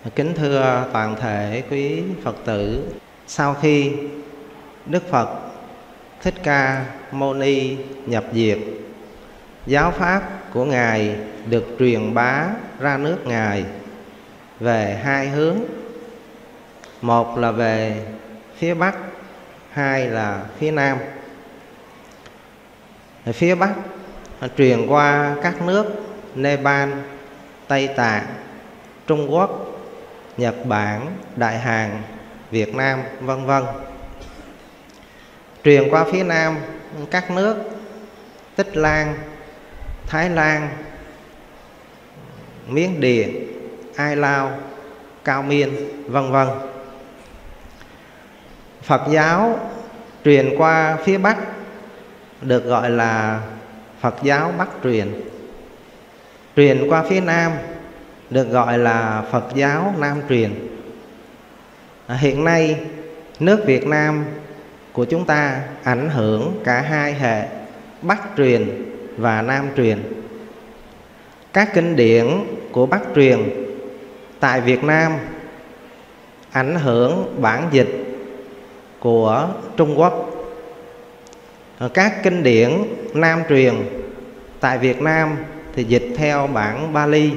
Kính thưa toàn thể quý Phật tử, sau khi Đức Phật Thích Ca Mâu Ni nhập diệt, giáo pháp của Ngài được truyền bá ra nước Ngài về hai hướng. Một là về phía Bắc, hai là phía Nam. Phía Bắc truyền qua các nước Nepal, Tây Tạng, Trung Quốc, Nhật Bản, Đại Hàn, Việt Nam, vân vân. Truyền qua phía Nam các nước Tích Lan, Thái Lan, Miến Điện, Ai Lao, Cao Miên, vân vân. Phật giáo truyền qua phía Bắc được gọi là Phật giáo Bắc truyền. Truyền qua phía Nam được gọi là Phật giáo Nam truyền. Hiện nay nước Việt Nam của chúng ta ảnh hưởng cả hai hệ Bắc truyền và Nam truyền. Các kinh điển của Bắc truyền tại Việt Nam ảnh hưởng bản dịch của Trung Quốc. Các kinh điển Nam truyền tại Việt Nam thì dịch theo bản Bali.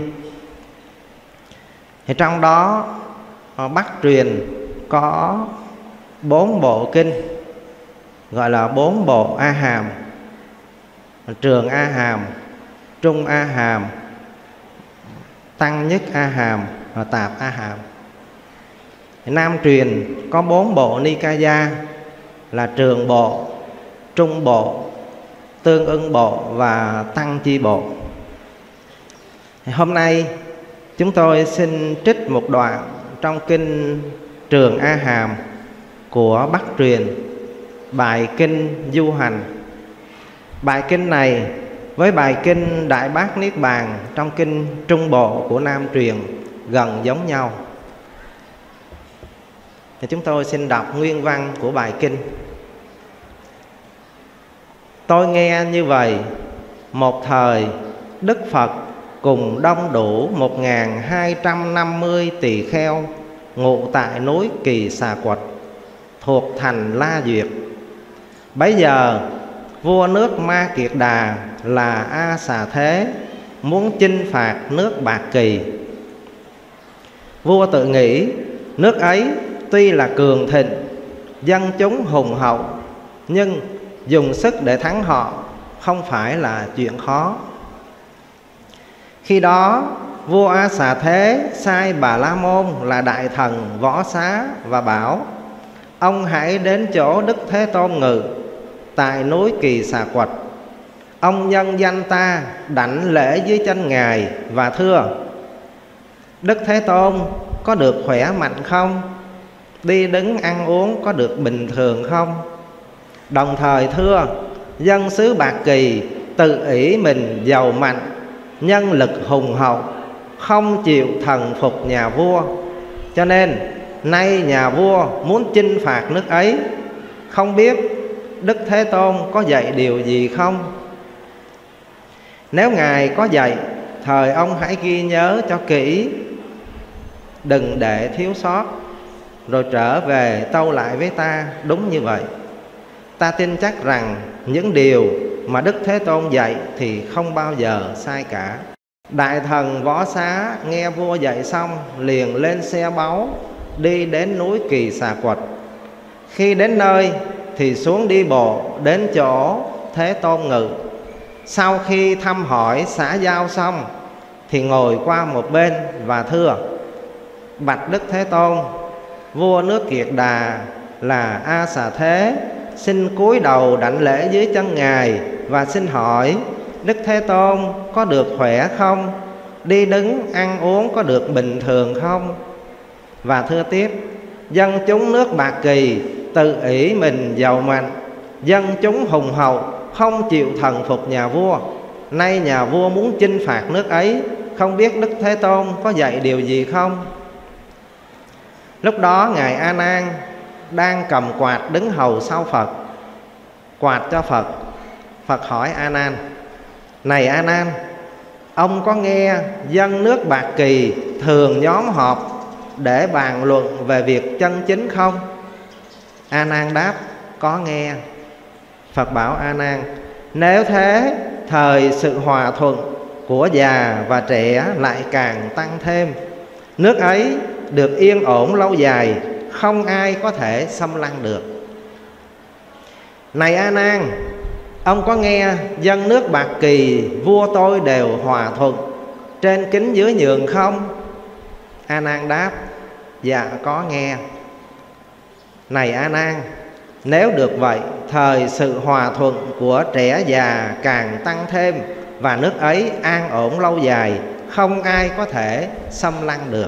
Thì trong đó Bắc truyền có 4 bộ kinh gọi là 4 bộ A Hàm: Trường A Hàm, Trung A Hàm, Tăng Nhất A Hàm và Tạp A Hàm. Nam truyền có 4 bộ Nikaya là Trường bộ, Trung bộ, Tương ưng bộ và Tăng chi bộ. Hôm nay chúng tôi xin trích một đoạn trong kinh Trường A Hàm của Bắc truyền, bài kinh Du Hành. Bài kinh này với bài kinh Đại Bát Niết Bàn trong kinh Trung bộ của Nam truyền gần giống nhau. Thì chúng tôi xin đọc nguyên văn của bài kinh. Tôi nghe như vậy, một thời Đức Phật cùng đông đủ 1250 tỳ kheo ngụ tại núi Kỳ Xà Quật thuộc thành La Duyệt. Bấy giờ vua nước Ma Kiệt Đà là A Xà Thế muốn chinh phạt nước Bạc Kỳ. Vua tự nghĩ nước ấy tuy là cường thịnh, dân chúng hùng hậu, nhưng dùng sức để thắng họ không phải là chuyện khó. Khi đó vua A Xà Thế sai Bà La Môn là đại thần Võ Xá và bảo: ông hãy đến chỗ Đức Thế Tôn ngự tại núi Kỳ Xà Quật. Ông nhân danh ta đảnh lễ dưới chân Ngài và thưa: Đức Thế Tôn có được khỏe mạnh không? Đi đứng ăn uống có được bình thường không? Đồng thời thưa: dân xứ Bạc Kỳ tự ỷ mình giàu mạnh, nhân lực hùng hậu, không chịu thần phục nhà vua, cho nên nay nhà vua muốn chinh phạt nước ấy. Không biết Đức Thế Tôn có dạy điều gì không? Nếu Ngài có dạy, thời ông hãy ghi nhớ cho kỹ, đừng để thiếu sót, rồi trở về tâu lại với ta đúng như vậy. Ta tin chắc rằng những điều mà Đức Thế Tôn dạy thì không bao giờ sai cả. Đại thần Võ Xá nghe vua dạy xong liền lên xe báu đi đến núi Kỳ Xà Quật. Khi đến nơi thì xuống đi bộ đến chỗ Thế Tôn ngự. Sau khi thăm hỏi xã giao xong thì ngồi qua một bên và thưa: bạch Đức Thế Tôn, vua nước Kiệt Đà là A Xà Thế xin cúi đầu đảnh lễ dưới chân Ngài và xin hỏi: Đức Thế Tôn có được khỏe không? Đi đứng ăn uống có được bình thường không? Và thưa tiếp: dân chúng nước Bạc Kỳ tự ỷ mình giàu mạnh, dân chúng hùng hậu, không chịu thần phục nhà vua. Nay nhà vua muốn chinh phạt nước ấy, không biết Đức Thế Tôn có dạy điều gì không? Lúc đó Ngài A Nan đang cầm quạt đứng hầu sau Phật, quạt cho Phật. Phật hỏi A Nan: này A Nan, ông có nghe dân nước Bạc Kỳ thường nhóm họp để bàn luận về việc chân chính không? A Nan đáp: có nghe. Phật bảo A Nan: nếu thế, thời sự hòa thuận của già và trẻ lại càng tăng thêm. Nước ấy được yên ổn lâu dài, không ai có thể xâm lăng được. Này A Nan, ông có nghe dân nước Bạc Kỳ vua tôi đều hòa thuận, trên kính dưới nhường không? A Nan đáp: dạ có nghe. Này A Nan, nếu được vậy, thời sự hòa thuận của trẻ già càng tăng thêm, và nước ấy an ổn lâu dài, không ai có thể xâm lăng được.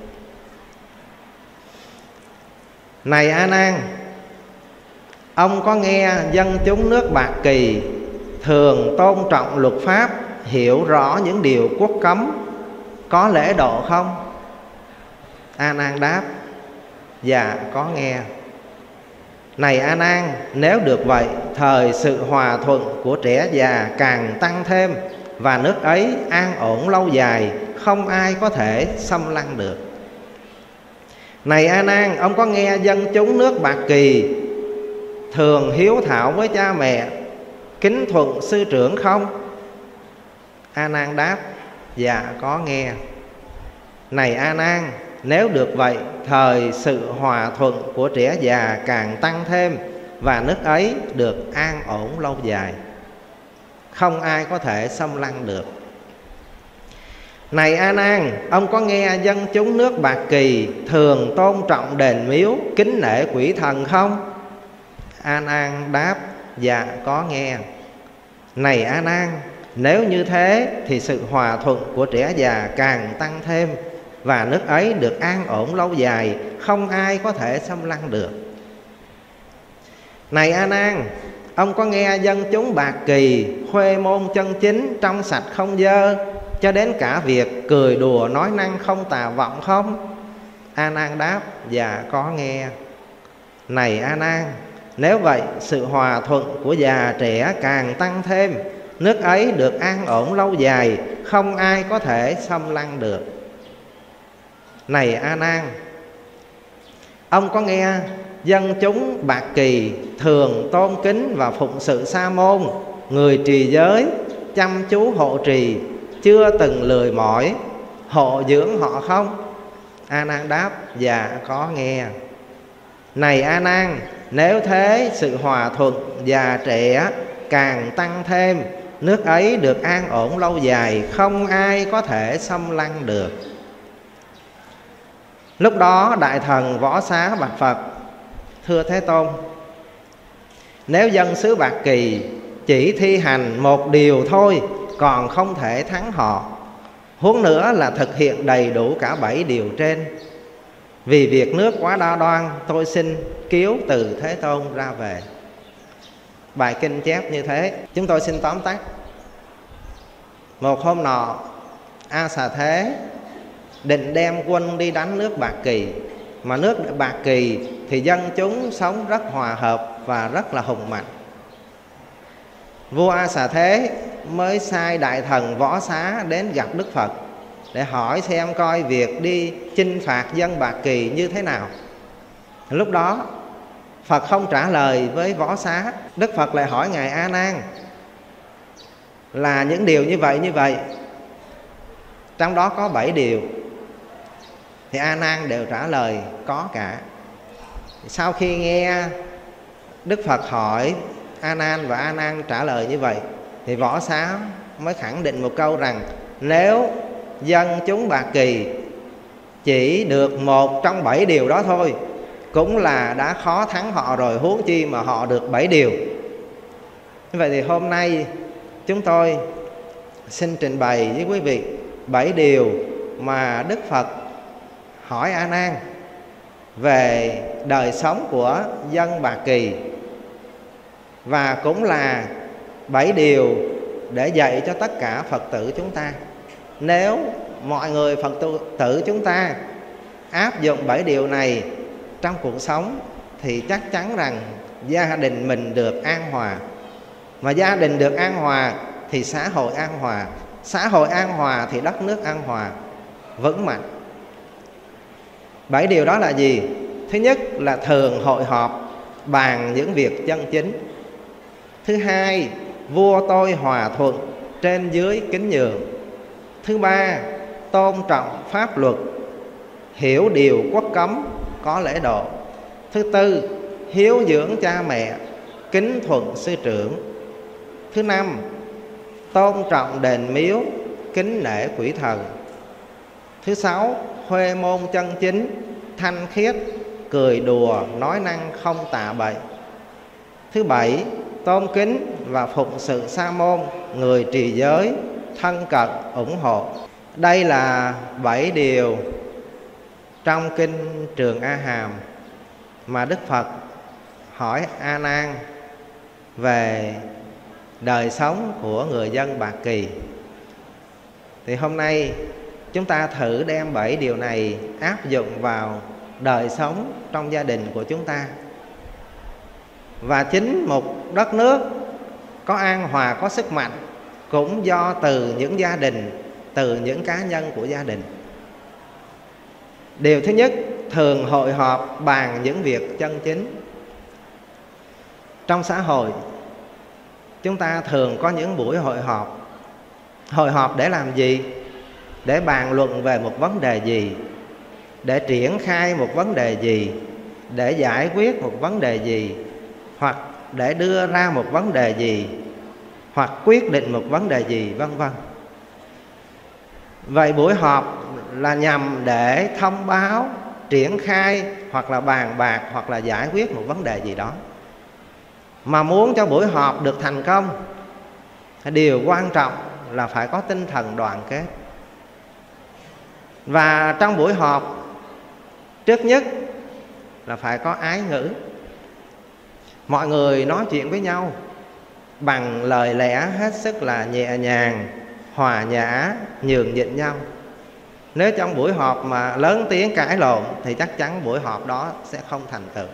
Này A Nan, ông có nghe dân chúng nước Bạc Kỳ thường tôn trọng luật pháp, hiểu rõ những điều quốc cấm, có lễ độ không? A Nan đáp: dạ có nghe. Này A Nan, nếu được vậy, thời sự hòa thuận của trẻ già càng tăng thêm, và nước ấy an ổn lâu dài, không ai có thể xâm lăng được. Này A Nan, ông có nghe dân chúng nước Bạc Kỳ thường hiếu thảo với cha mẹ, kính thuận sư trưởng không? A Nan đáp: dạ có nghe. Này A Nan, nếu được vậy, thời sự hòa thuận của trẻ già càng tăng thêm, và nước ấy được an ổn lâu dài, không ai có thể xâm lăng được. Này A Nan, ông có nghe dân chúng nước Bạc Kỳ thường tôn trọng đền miếu, kính nể quỷ thần không? A Nan đáp: dạ có nghe. Này A Nan, nếu như thế thì sự hòa thuận của trẻ già càng tăng thêm, và nước ấy được an ổn lâu dài, không ai có thể xâm lăng được. Này A Nan, ông có nghe dân chúng Bạc Kỳ khuê môn chân chính, trong sạch không dơ, cho đến cả việc cười đùa nói năng không tà vọng không? A Nan đáp: dạ có nghe. Này A Nan, nếu vậy, sự hòa thuận của già trẻ càng tăng thêm, nước ấy được an ổn lâu dài, không ai có thể xâm lăng được. Này A Nan, ông có nghe dân chúng Bạc Kỳ thường tôn kính và phụng sự sa môn, người trì giới, chăm chú hộ trì, chưa từng lười mỏi, hộ dưỡng họ không? A Nan đáp: dạ có nghe. Này A Nan, nếu thế, sự hòa thuận già trẻ càng tăng thêm, nước ấy được an ổn lâu dài, không ai có thể xâm lăng được. Lúc đó Đại Thần Võ Xá bạch Phật: thưa Thế Tôn, nếu dân xứ Bạc Kỳ chỉ thi hành một điều thôi, còn không thể thắng họ, huống nữa là thực hiện đầy đủ cả 7 điều trên. Vì việc nước quá đa đoan, tôi xin kiếu từ Thế Tôn ra về. Bài kinh chép như thế. Chúng tôi xin tóm tắt. Một hôm nọ, A Xà Thế định đem quân đi đánh nước Bạc Kỳ. Mà nước Bạc Kỳ thì dân chúng sống rất hòa hợp và rất là hùng mạnh. Vua A Xà Thế mới sai Đại Thần Võ Xá đến gặp Đức Phật để hỏi xem coi việc đi chinh phạt dân Bạc Kỳ như thế nào. Lúc đó Phật không trả lời với Võ Xá. Đức Phật lại hỏi Ngài A Nan là những điều như vậy, trong đó có 7 điều. Thì A Nan đều trả lời có cả. Sau khi nghe Đức Phật hỏi A Nan và A Nan trả lời như vậy, thì Võ Xá mới khẳng định một câu rằng nếu dân chúng Bạc Kỳ chỉ được một trong 7 điều đó thôi cũng là đã khó thắng họ rồi, huống chi mà họ được 7 điều. Như vậy thì hôm nay chúng tôi xin trình bày với quý vị 7 điều mà Đức Phật hỏi A Nan về đời sống của dân Bạc Kỳ, và cũng là 7 điều để dạy cho tất cả Phật tử chúng ta. Nếu mọi người Phật tử chúng ta áp dụng 7 điều này trong cuộc sống thì chắc chắn rằng gia đình mình được an hòa. Mà gia đình được an hòa thì xã hội an hòa. Xã hội an hòa thì đất nước an hòa, vững mạnh. 7 điều đó là gì? Thứ nhất là thường hội họp bàn những việc chân chính. Thứ hai, vua tôi hòa thuận, trên dưới kính nhường. Thứ ba, tôn trọng pháp luật, hiểu điều quốc cấm, có lễ độ. Thứ tư, hiếu dưỡng cha mẹ, kính thuận sư trưởng. Thứ năm, tôn trọng đền miếu, kính nể quỷ thần. Thứ sáu, huê môn chân chính, thanh khiết, cười đùa, nói năng không tà bậy. Thứ bảy, tôn kính và phụng sự sa môn, người trì giới, thân cận, ủng hộ. Đây là 7 điều trong kinh Trường A Hàm mà Đức Phật hỏi A Nan về đời sống của người dân Bạc Kỳ. Thì hôm nay chúng ta thử đem 7 điều này áp dụng vào đời sống trong gia đình của chúng ta. Và chính một đất nước có an hòa, có sức mạnh cũng do từ những gia đình, từ những cá nhân của gia đình. Điều thứ nhất, thường hội họp bàn những việc chân chính. Trong xã hội, chúng ta thường có những buổi hội họp. Hội họp để làm gì? Để bàn luận về một vấn đề gì, để triển khai một vấn đề gì, để giải quyết một vấn đề gì, hoặc để đưa ra một vấn đề gì, hoặc quyết định một vấn đề gì, vân vân. Vậy buổi họp là nhằm để thông báo, triển khai, hoặc là bàn bạc, hoặc là giải quyết một vấn đề gì đó. Mà muốn cho buổi họp được thành công, điều quan trọng là phải có tinh thần đoàn kết. Và trong buổi họp, trước nhất là phải có ái ngữ. Mọi người nói chuyện với nhau bằng lời lẽ hết sức là nhẹ nhàng, hòa nhã, nhường nhịn nhau. Nếu trong buổi họp mà lớn tiếng cãi lộn thì chắc chắn buổi họp đó sẽ không thành tựu.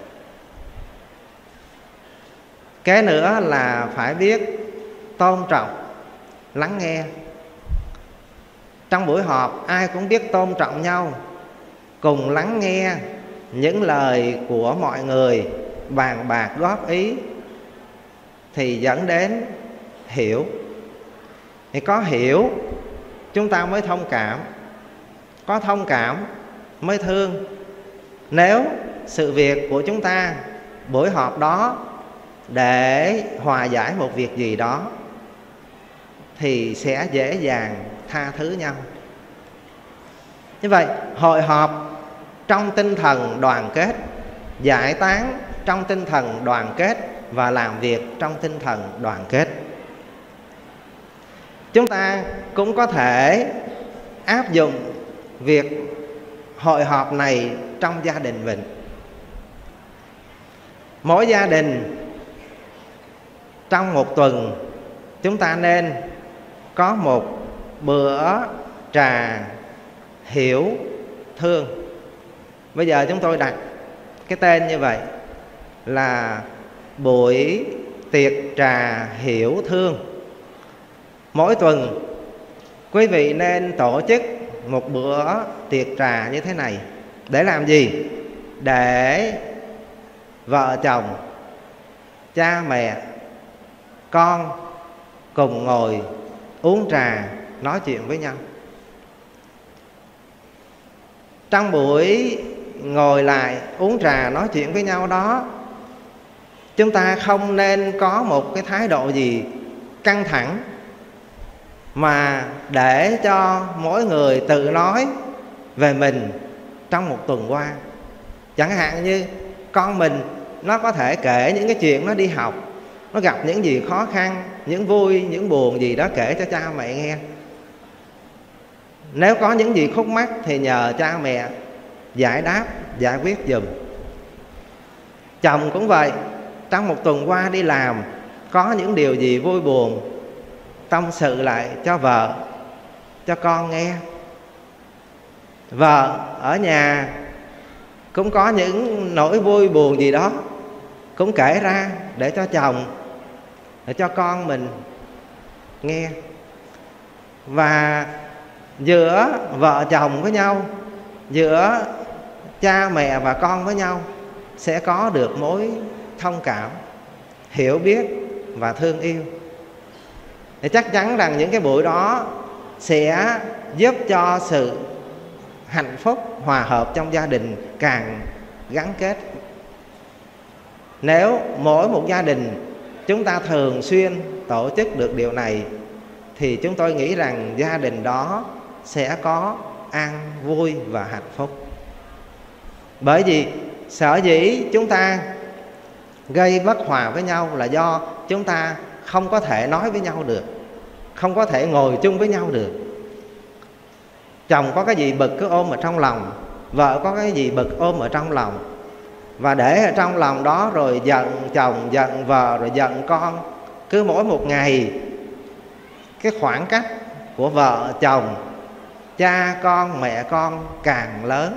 Kế nữa là phải biết tôn trọng, lắng nghe. Trong buổi họp ai cũng biết tôn trọng nhau, cùng lắng nghe những lời của mọi người, bàn bạc góp ý, thì dẫn đến hiểu. Thì có hiểu chúng ta mới thông cảm, có thông cảm mới thương. Nếu sự việc của chúng ta, buổi họp đó để hòa giải một việc gì đó, thì sẽ dễ dàng tha thứ nhau. Như vậy, hội họp trong tinh thần đoàn kết, giải tán trong tinh thần đoàn kết, và làm việc trong tinh thần đoàn kết. Chúng ta cũng có thể áp dụng việc hội họp này trong gia đình mình. Mỗi gia đình trong một tuần chúng ta nên có một bữa trà hiểu thương. Bây giờ chúng tôi đặt cái tên như vậy là buổi tiệc trà hiểu thương. Mỗi tuần quý vị nên tổ chức một bữa tiệc trà như thế này. Để làm gì? Để vợ chồng, cha mẹ, con cùng ngồi uống trà, nói chuyện với nhau. Trong buổi ngồi lại uống trà nói chuyện với nhau đó, chúng ta không nên có một cái thái độ gì căng thẳng, mà để cho mỗi người tự nói về mình trong một tuần qua. Chẳng hạn như con mình nó có thể kể những cái chuyện nó đi học, nó gặp những gì khó khăn, những vui, những buồn gì đó, kể cho cha mẹ nghe. Nếu có những gì khúc mắc thì nhờ cha mẹ giải đáp, giải quyết giùm. Chồng cũng vậy, trong một tuần qua đi làm, có những điều gì vui buồn, tâm sự lại cho vợ, cho con nghe. Vợ ở nhà cũng có những nỗi vui buồn gì đó, cũng kể ra để cho chồng, để cho con mình nghe. Và giữa vợ chồng với nhau, giữa cha mẹ và con với nhau sẽ có được mối thông cảm, hiểu biết và thương yêu. Thì chắc chắn rằng những cái buổi đó sẽ giúp cho sự hạnh phúc, hòa hợp trong gia đình càng gắn kết. Nếu mỗi một gia đình chúng ta thường xuyên tổ chức được điều này thì chúng tôi nghĩ rằng gia đình đó sẽ có an vui và hạnh phúc. Bởi vì sở dĩ chúng ta gây bất hòa với nhau là do chúng ta không có thể nói với nhau được, không có thể ngồi chung với nhau được. Chồng có cái gì bực cứ ôm ở trong lòng, vợ có cái gì bực ôm ở trong lòng, và để ở trong lòng đó rồi giận chồng, giận vợ, rồi giận con. Cứ mỗi một ngày cái khoảng cách của vợ chồng, cha con, mẹ con càng lớn.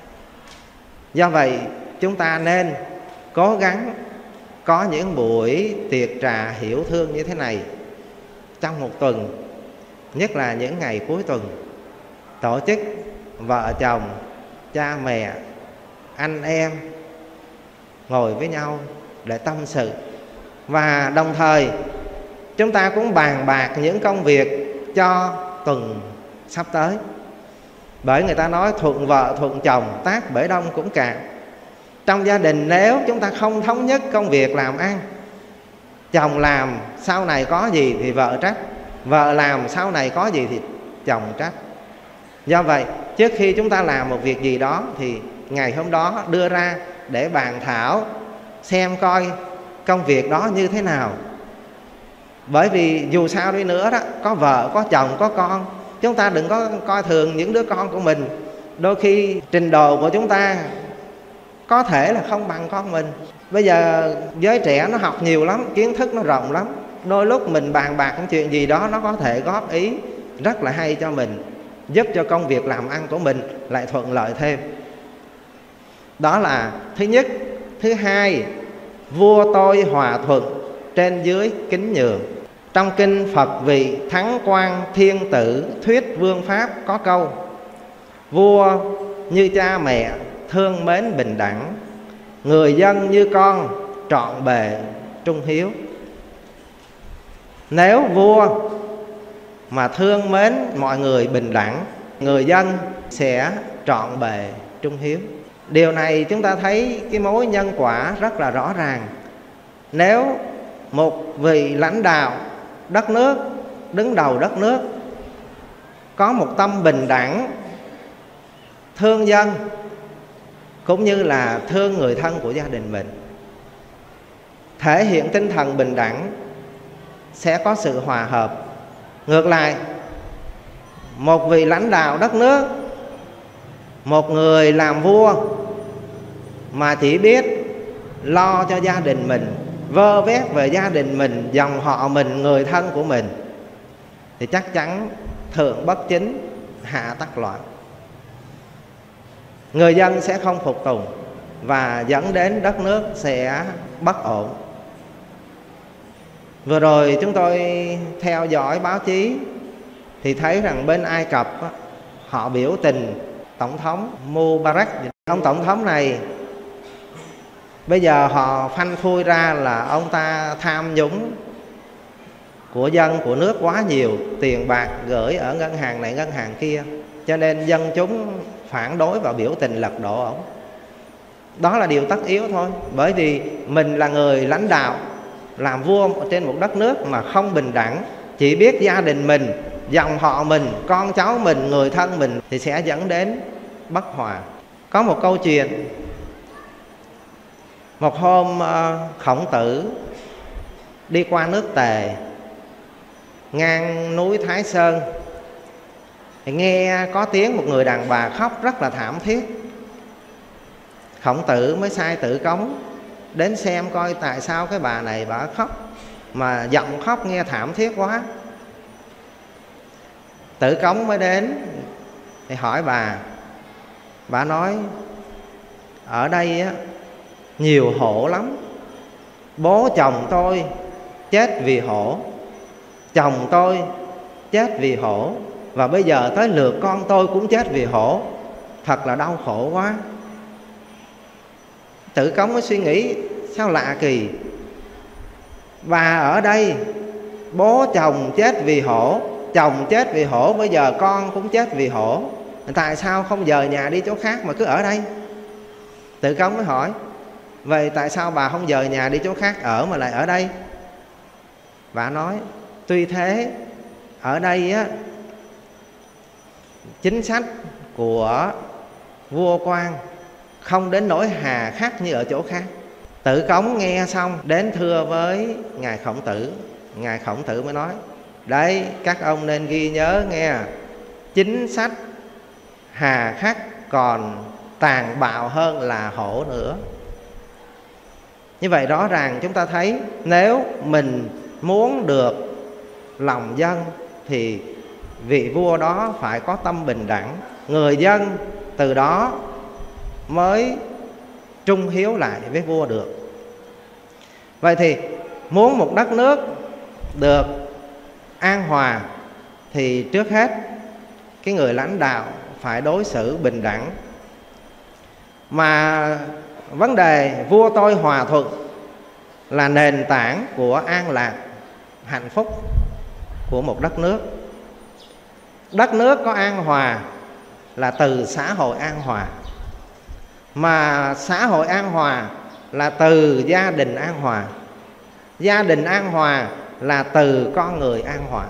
Do vậy chúng ta nên cố gắng có những buổi tiệc trà hiểu thương như thế này trong một tuần, nhất là những ngày cuối tuần. Tổ chức vợ chồng, cha mẹ, anh em ngồi với nhau để tâm sự. Và đồng thời chúng ta cũng bàn bạc những công việc cho tuần sắp tới. Bởi người ta nói thuận vợ thuận chồng, tác bể đông cũng cạn. Trong gia đình nếu chúng ta không thống nhất công việc làm ăn, chồng làm sau này có gì thì vợ trách, vợ làm sau này có gì thì chồng trách. Do vậy trước khi chúng ta làm một việc gì đó thì ngày hôm đó đưa ra để bàn thảo xem coi công việc đó như thế nào. Bởi vì dù sao đi nữa đó, có vợ, có chồng, có con, chúng ta đừng có coi thường những đứa con của mình. Đôi khi trình độ của chúng ta có thể là không bằng con mình. Bây giờ giới trẻ nó học nhiều lắm, kiến thức nó rộng lắm. Đôi lúc mình bàn bạc những chuyện gì đó nó có thể góp ý rất là hay cho mình, giúp cho công việc làm ăn của mình lại thuận lợi thêm. Đó là thứ nhất. Thứ hai, vua tôi hòa thuận, trên dưới kính nhường. Trong kinh Phật vị Thắng Quan Thiên Tử Thuyết Vương Pháp có câu: vua như cha mẹ, thương mến bình đẳng, người dân như con, trọn bề trung hiếu. Nếu vua mà thương mến mọi người bình đẳng, người dân sẽ trọn bề trung hiếu. Điều này chúng ta thấy cái mối nhân quả rất là rõ ràng. Nếu một vị lãnh đạo đất nước, đứng đầu đất nước, có một tâm bình đẳng, thương dân cũng như là thương người thân của gia đình mình, thể hiện tinh thần bình đẳng, sẽ có sự hòa hợp. Ngược lại, một vị lãnh đạo đất nước, một người làm vua mà chỉ biết lo cho gia đình mình, vơ vét về gia đình mình, dòng họ mình, người thân của mình, thì chắc chắn thượng bất chính, hạ tắc loạn. Người dân sẽ không phục tùng và dẫn đến đất nước sẽ bất ổn. Vừa rồi chúng tôi theo dõi báo chí thì thấy rằng bên Ai Cập họ biểu tình Tổng thống Mubarak. Ông Tổng thống này bây giờ họ phanh phui ra là ông ta tham nhũng của dân, của nước quá nhiều, tiền bạc gửi ở ngân hàng này ngân hàng kia, cho nên dân chúng phản đối và biểu tình lật đổ ổng. Đó là điều tất yếu thôi. Bởi vì mình là người lãnh đạo, làm vua trên một đất nước mà không bình đẳng, chỉ biết gia đình mình, dòng họ mình, con cháu mình, người thân mình, thì sẽ dẫn đến bất hòa. Có một câu chuyện, một hôm Khổng Tử đi qua nước Tề, ngang núi Thái Sơn, thì nghe có tiếng một người đàn bà khóc rất là thảm thiết. Khổng Tử mới sai Tử Cống đến xem coi tại sao cái bà này bà khóc, mà giọng khóc nghe thảm thiết quá. Tử Cống mới đến thì hỏi bà nói ở đây á, nhiều hổ lắm. Bố chồng tôi chết vì hổ, chồng tôi chết vì hổ, và bây giờ tới lượt con tôi cũng chết vì hổ. Thật là đau khổ quá. Tử Cống mới suy nghĩ sao lạ kỳ, bà ở đây bố chồng chết vì hổ, chồng chết vì hổ, bây giờ con cũng chết vì hổ, tại sao không dời nhà đi chỗ khác mà cứ ở đây? Tử Cống mới hỏi, vậy tại sao bà không dời nhà đi chỗ khác ở mà lại ở đây? Bà nói, tuy thế ở đây á, chính sách của vua quan không đến nỗi hà khắc như ở chỗ khác. Tử Cống nghe xong đến thưa với ngài Khổng Tử. Ngài Khổng Tử mới nói, đấy các ông nên ghi nhớ nghe, chính sách hà khắc còn tàn bạo hơn là hổ nữa. Như vậy rõ ràng chúng ta thấy, nếu mình muốn được lòng dân thì vị vua đó phải có tâm bình đẳng, người dân từ đó mới trung hiếu lại với vua được. Vậy thì muốn một đất nước được an hòa thì trước hết cái người lãnh đạo phải đối xử bình đẳng. Mà vấn đề vua tôi hòa thuận là nền tảng của an lạc, hạnh phúc của một đất nước. Đất nước có an hòa là từ xã hội an hòa, mà xã hội an hòa là từ gia đình an hòa, gia đình an hòa là từ con người an hòa.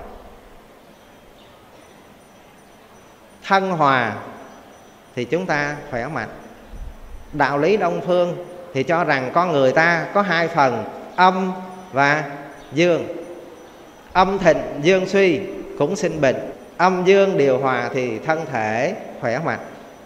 Thân hòa thì chúng ta khỏe mạnh. Đạo lý Đông phương thì cho rằng con người ta có hai phần, âm và dương. Âm thịnh dương suy cũng sinh bệnh, âm dương điều hòa thì thân thể khỏe mạnh.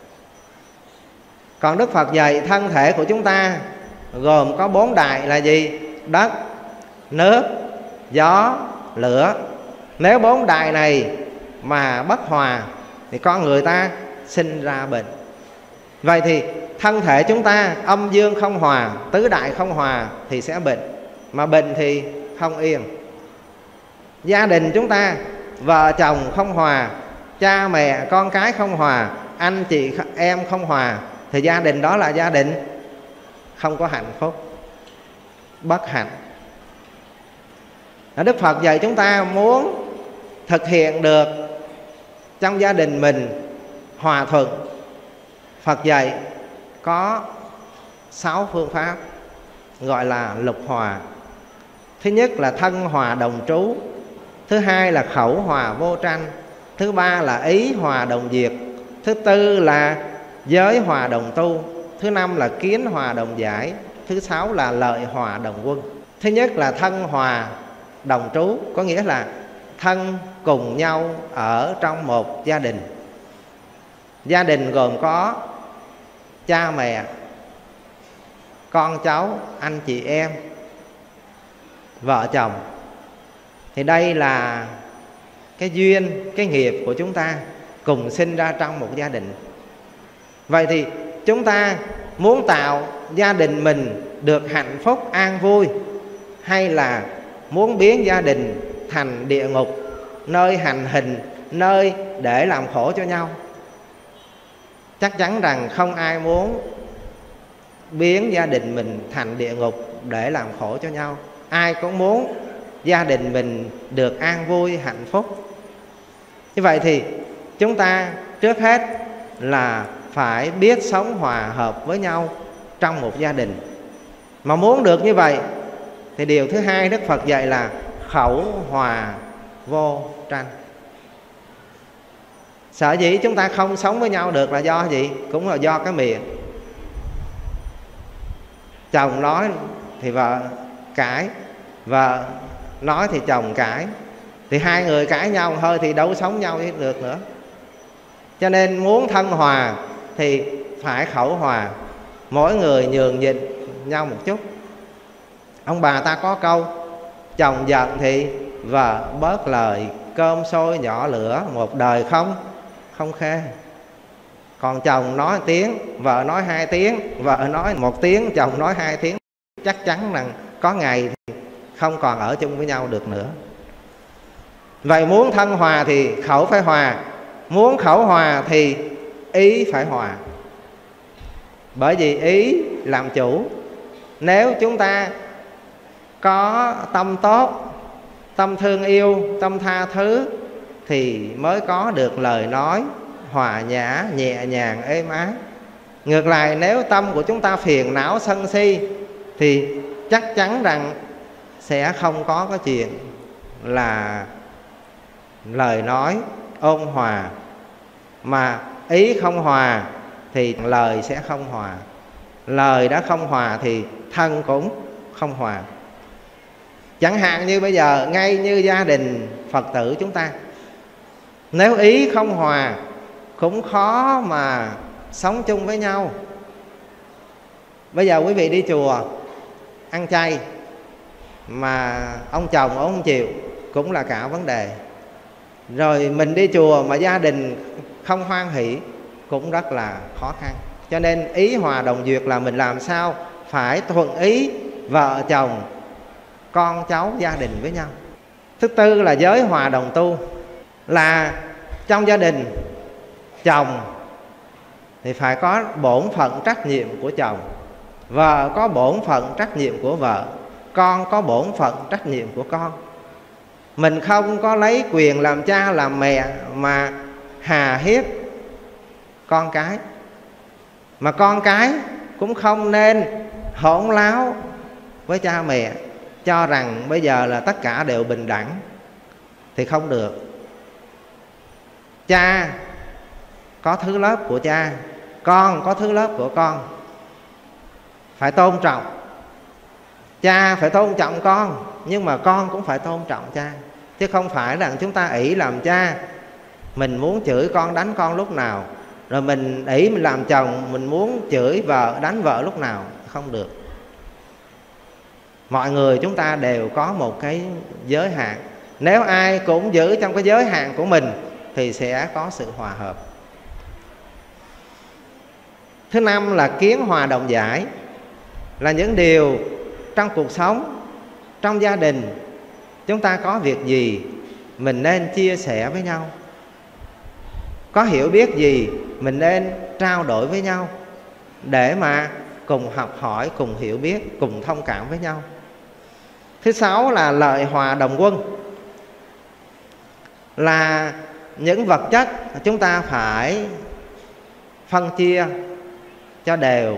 Còn Đức Phật dạy thân thể của chúng ta gồm có 4 đại là gì? Đất, nước, gió, lửa. Nếu 4 đại này mà bất hòa thì con người ta sinh ra bệnh. Vậy thì thân thể chúng ta âm dương không hòa, tứ đại không hòa thì sẽ bệnh, mà bệnh thì không yên. Gia đình chúng ta vợ chồng không hòa, cha mẹ con cái không hòa, anh chị em không hòa thì gia đình đó là gia đình không có hạnh phúc, bất hạnh. Đức Phật dạy chúng ta muốn thực hiện được trong gia đình mình hòa thuận, Phật dạy có 6 phương pháp gọi là lục hòa. Thứ nhất là thân hòa đồng trú, thứ hai là khẩu hòa vô tranh, thứ ba là ý hòa đồng diệt, thứ tư là giới hòa đồng tu, thứ năm là kiến hòa đồng giải, thứ sáu là lợi hòa đồng quân. Thứ nhất là thân hòa đồng trú, có nghĩa là thân cùng nhau ở trong một gia đình. Gia đình gồm có cha mẹ, con cháu, anh chị em, vợ chồng. Thì đây là cái duyên, cái nghiệp của chúng ta cùng sinh ra trong một gia đình. Vậy thì chúng ta muốn tạo gia đình mình được hạnh phúc, an vui, hay là muốn biến gia đình thành địa ngục, nơi hành hình, nơi để làm khổ cho nhau? Chắc chắn rằng không ai muốn biến gia đình mình thành địa ngục để làm khổ cho nhau. Ai cũng muốn gia đình mình được an vui, hạnh phúc. Như vậy thì chúng ta trước hết là phải biết sống hòa hợp với nhau trong một gia đình. Mà muốn được như vậy thì điều thứ hai Đức Phật dạy là khẩu hòa vô tranh. Sở dĩ chúng ta không sống với nhau được là do gì? Cũng là do cái miệng. Chồng nói thì vợ cãi, vợ nói thì chồng cãi, thì hai người cãi nhau thôi thì đâu sống nhau được nữa. Cho nên muốn thân hòa thì phải khẩu hòa, mỗi người nhường nhịn nhau một chút. Ông bà ta có câu chồng giận thì vợ bớt lời, cơm sôi nhỏ lửa, một đời không khê. Còn chồng nói 1 tiếng, vợ nói 2 tiếng, vợ nói 1 tiếng, chồng nói 2 tiếng, chắc chắn rằng có ngày thì không còn ở chung với nhau được nữa. Vậy muốn thân hòa thì khẩu phải hòa, muốn khẩu hòa thì ý phải hòa. Bởi vì ý làm chủ. Nếu chúng ta có tâm tốt, tâm thương yêu, tâm tha thứ, thì mới có được lời nói hòa nhã, nhẹ nhàng, êm ái. Ngược lại, nếu tâm của chúng ta phiền não sân si, thì chắc chắn rằng sẽ không có cái chuyện là lời nói ôn hòa. Mà ý không hòa thì lời sẽ không hòa. Lời đã không hòa thì thân cũng không hòa. Chẳng hạn như bây giờ, ngay như gia đình Phật tử chúng ta, nếu ý không hòa cũng khó mà sống chung với nhau. Bây giờ quý vị đi chùa ăn chay mà ông chồng ông không chịu cũng là cả vấn đề. Rồi mình đi chùa mà gia đình không hoan hỷ cũng rất là khó khăn. Cho nên ý hòa đồng duyệt là mình làm sao phải thuận ý vợ chồng, con cháu, gia đình với nhau. Thứ tư là giới hòa đồng tu, là trong gia đình chồng thì phải có bổn phận trách nhiệm của chồng, vợ có bổn phận trách nhiệm của vợ, con có bổn phận trách nhiệm của con. Mình không có lấy quyền làm cha làm mẹ mà hà hiếp con cái. Mà con cái cũng không nên hỗn láo với cha mẹ, cho rằng bây giờ là tất cả đều bình đẳng, thì không được. Cha có thứ lớp của cha, con có thứ lớp của con, phải tôn trọng. Cha phải tôn trọng con, nhưng mà con cũng phải tôn trọng cha. Chứ không phải là chúng ta ỷ làm cha, mình muốn chửi con đánh con lúc nào, rồi mình ỷ mình làm chồng, mình muốn chửi vợ đánh vợ lúc nào. Không được. Mọi người chúng ta đều có một cái giới hạn. Nếu ai cũng giữ trong cái giới hạn của mình thì sẽ có sự hòa hợp. Thứ năm là kiến hòa đồng giải, là những điều trong cuộc sống, trong gia đình, chúng ta có việc gì mình nên chia sẻ với nhau. Có hiểu biết gì mình nên trao đổi với nhau, để mà cùng học hỏi, cùng hiểu biết, cùng thông cảm với nhau. Thứ sáu là lợi hòa đồng quân, là những vật chất chúng ta phải phân chia cho đều.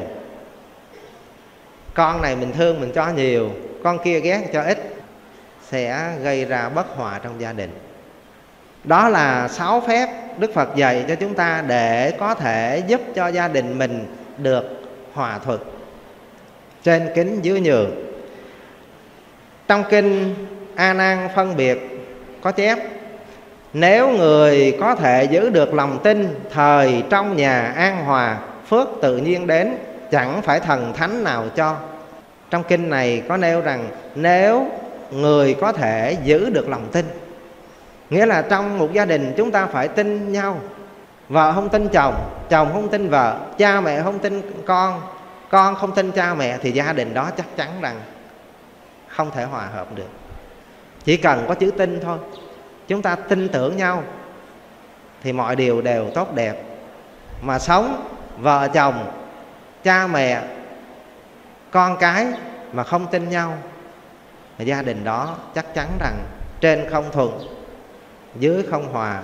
Con này mình thương mình cho nhiều, con kia ghét cho ít, sẽ gây ra bất hòa trong gia đình. Đó là 6 phép Đức Phật dạy cho chúng ta để có thể giúp cho gia đình mình được hòa thuận, trên kính dưới nhường. Trong kinh A Nan phân biệt có chép: nếu người có thể giữ được lòng tin, thời trong nhà an hòa, phước tự nhiên đến, chẳng phải thần thánh nào cho. Trong kinh này có nêu rằng nếu người có thể giữ được lòng tin, nghĩa là trong một gia đình chúng ta phải tin nhau. Vợ không tin chồng, chồng không tin vợ, cha mẹ không tin con không tin cha mẹ, thì gia đình đó chắc chắn rằng không thể hòa hợp được. Chỉ cần có chữ tin thôi, chúng ta tin tưởng nhau thì mọi điều đều tốt đẹp. Mà sống vợ chồng, cha mẹ, con cái mà không tin nhau, thì gia đình đó chắc chắn rằng trên không thuận, dưới không hòa,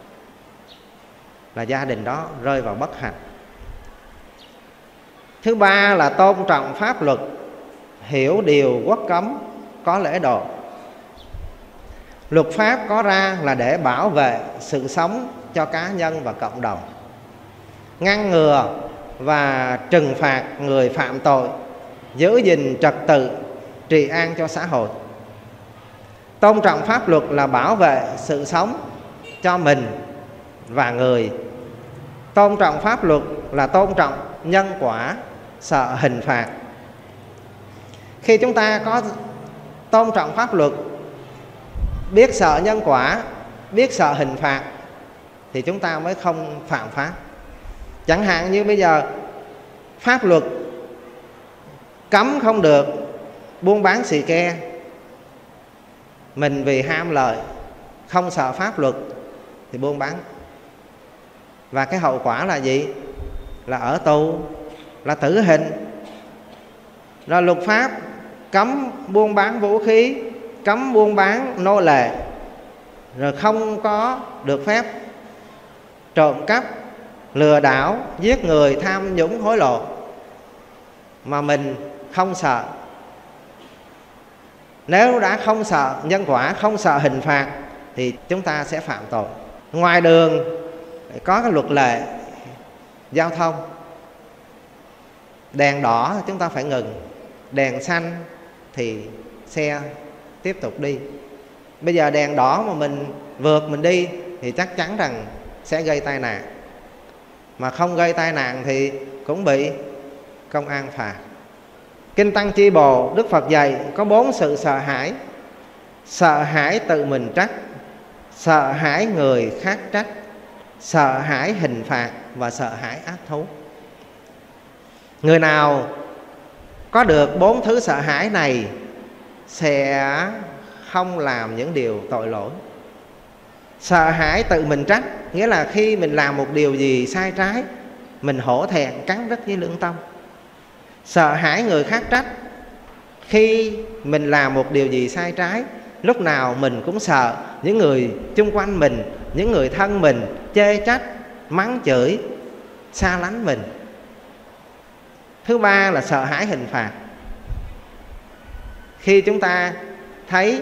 là gia đình đó rơi vào bất hạnh. Thứ ba là tôn trọng pháp luật, hiểu điều quốc cấm, có lễ độ. Luật pháp có ra là để bảo vệ sự sống cho cá nhân và cộng đồng, ngăn ngừa và trừng phạt người phạm tội, giữ gìn trật tự trị an cho xã hội. Tôn trọng pháp luật là bảo vệ sự sống cho mình và người. Tôn trọng pháp luật là tôn trọng nhân quả, sợ hình phạt. Khi chúng ta có tôn trọng pháp luật, biết sợ nhân quả, biết sợ hình phạt, thì chúng ta mới không phạm pháp. Chẳng hạn như bây giờ pháp luật cấm không được buôn bán xì ke, mình vì ham lợi, không sợ pháp luật thì buôn bán. Và cái hậu quả là gì? Là ở tù, là tử hình. Rồi luật pháp cấm buôn bán vũ khí, cấm buôn bán nô lệ, rồi không có được phép trộm cắp, lừa đảo, giết người, tham nhũng, hối lộ, mà mình không sợ. Nếu đã không sợ nhân quả, không sợ hình phạt thì chúng ta sẽ phạm tội. Ngoài đường có cái luật lệ giao thông, đèn đỏ chúng ta phải ngừng, đèn xanh thì xe tiếp tục đi. Bây giờ đèn đỏ mà mình vượt mình đi thì chắc chắn rằng sẽ gây tai nạn, mà không gây tai nạn thì cũng bị công an phạt. Kinh Tăng Chi Bồ Đức Phật dạy có 4 sự sợ hãi: sợ hãi tự mình trách, sợ hãi người khác trách, sợ hãi hình phạt và sợ hãi ác thú. Người nào có được 4 thứ sợ hãi này sẽ không làm những điều tội lỗi. Sợ hãi tự mình trách nghĩa là khi mình làm một điều gì sai trái, mình hổ thẹn cắn rứt với lương tâm. Sợ hãi người khác trách, khi mình làm một điều gì sai trái, lúc nào mình cũng sợ những người chung quanh mình, những người thân mình chê trách, mắng chửi, xa lánh mình. Thứ ba là sợ hãi hình phạt. Khi chúng ta thấy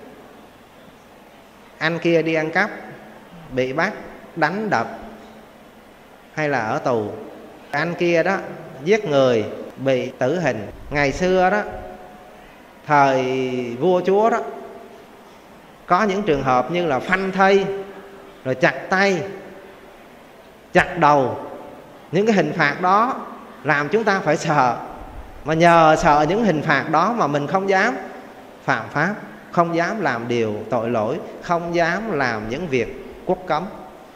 anh kia đi ăn cắp, bị bắt, đánh đập hay là ở tù, anh kia đó giết người, bị tử hình. Ngày xưa đó, thời vua chúa đó, có những trường hợp như là phanh thây, rồi chặt tay, chặt đầu. Những cái hình phạt đó làm chúng ta phải sợ. Mà nhờ sợ những hình phạt đó mà mình không dám phạm pháp, không dám làm điều tội lỗi, không dám làm những việc quốc cấm.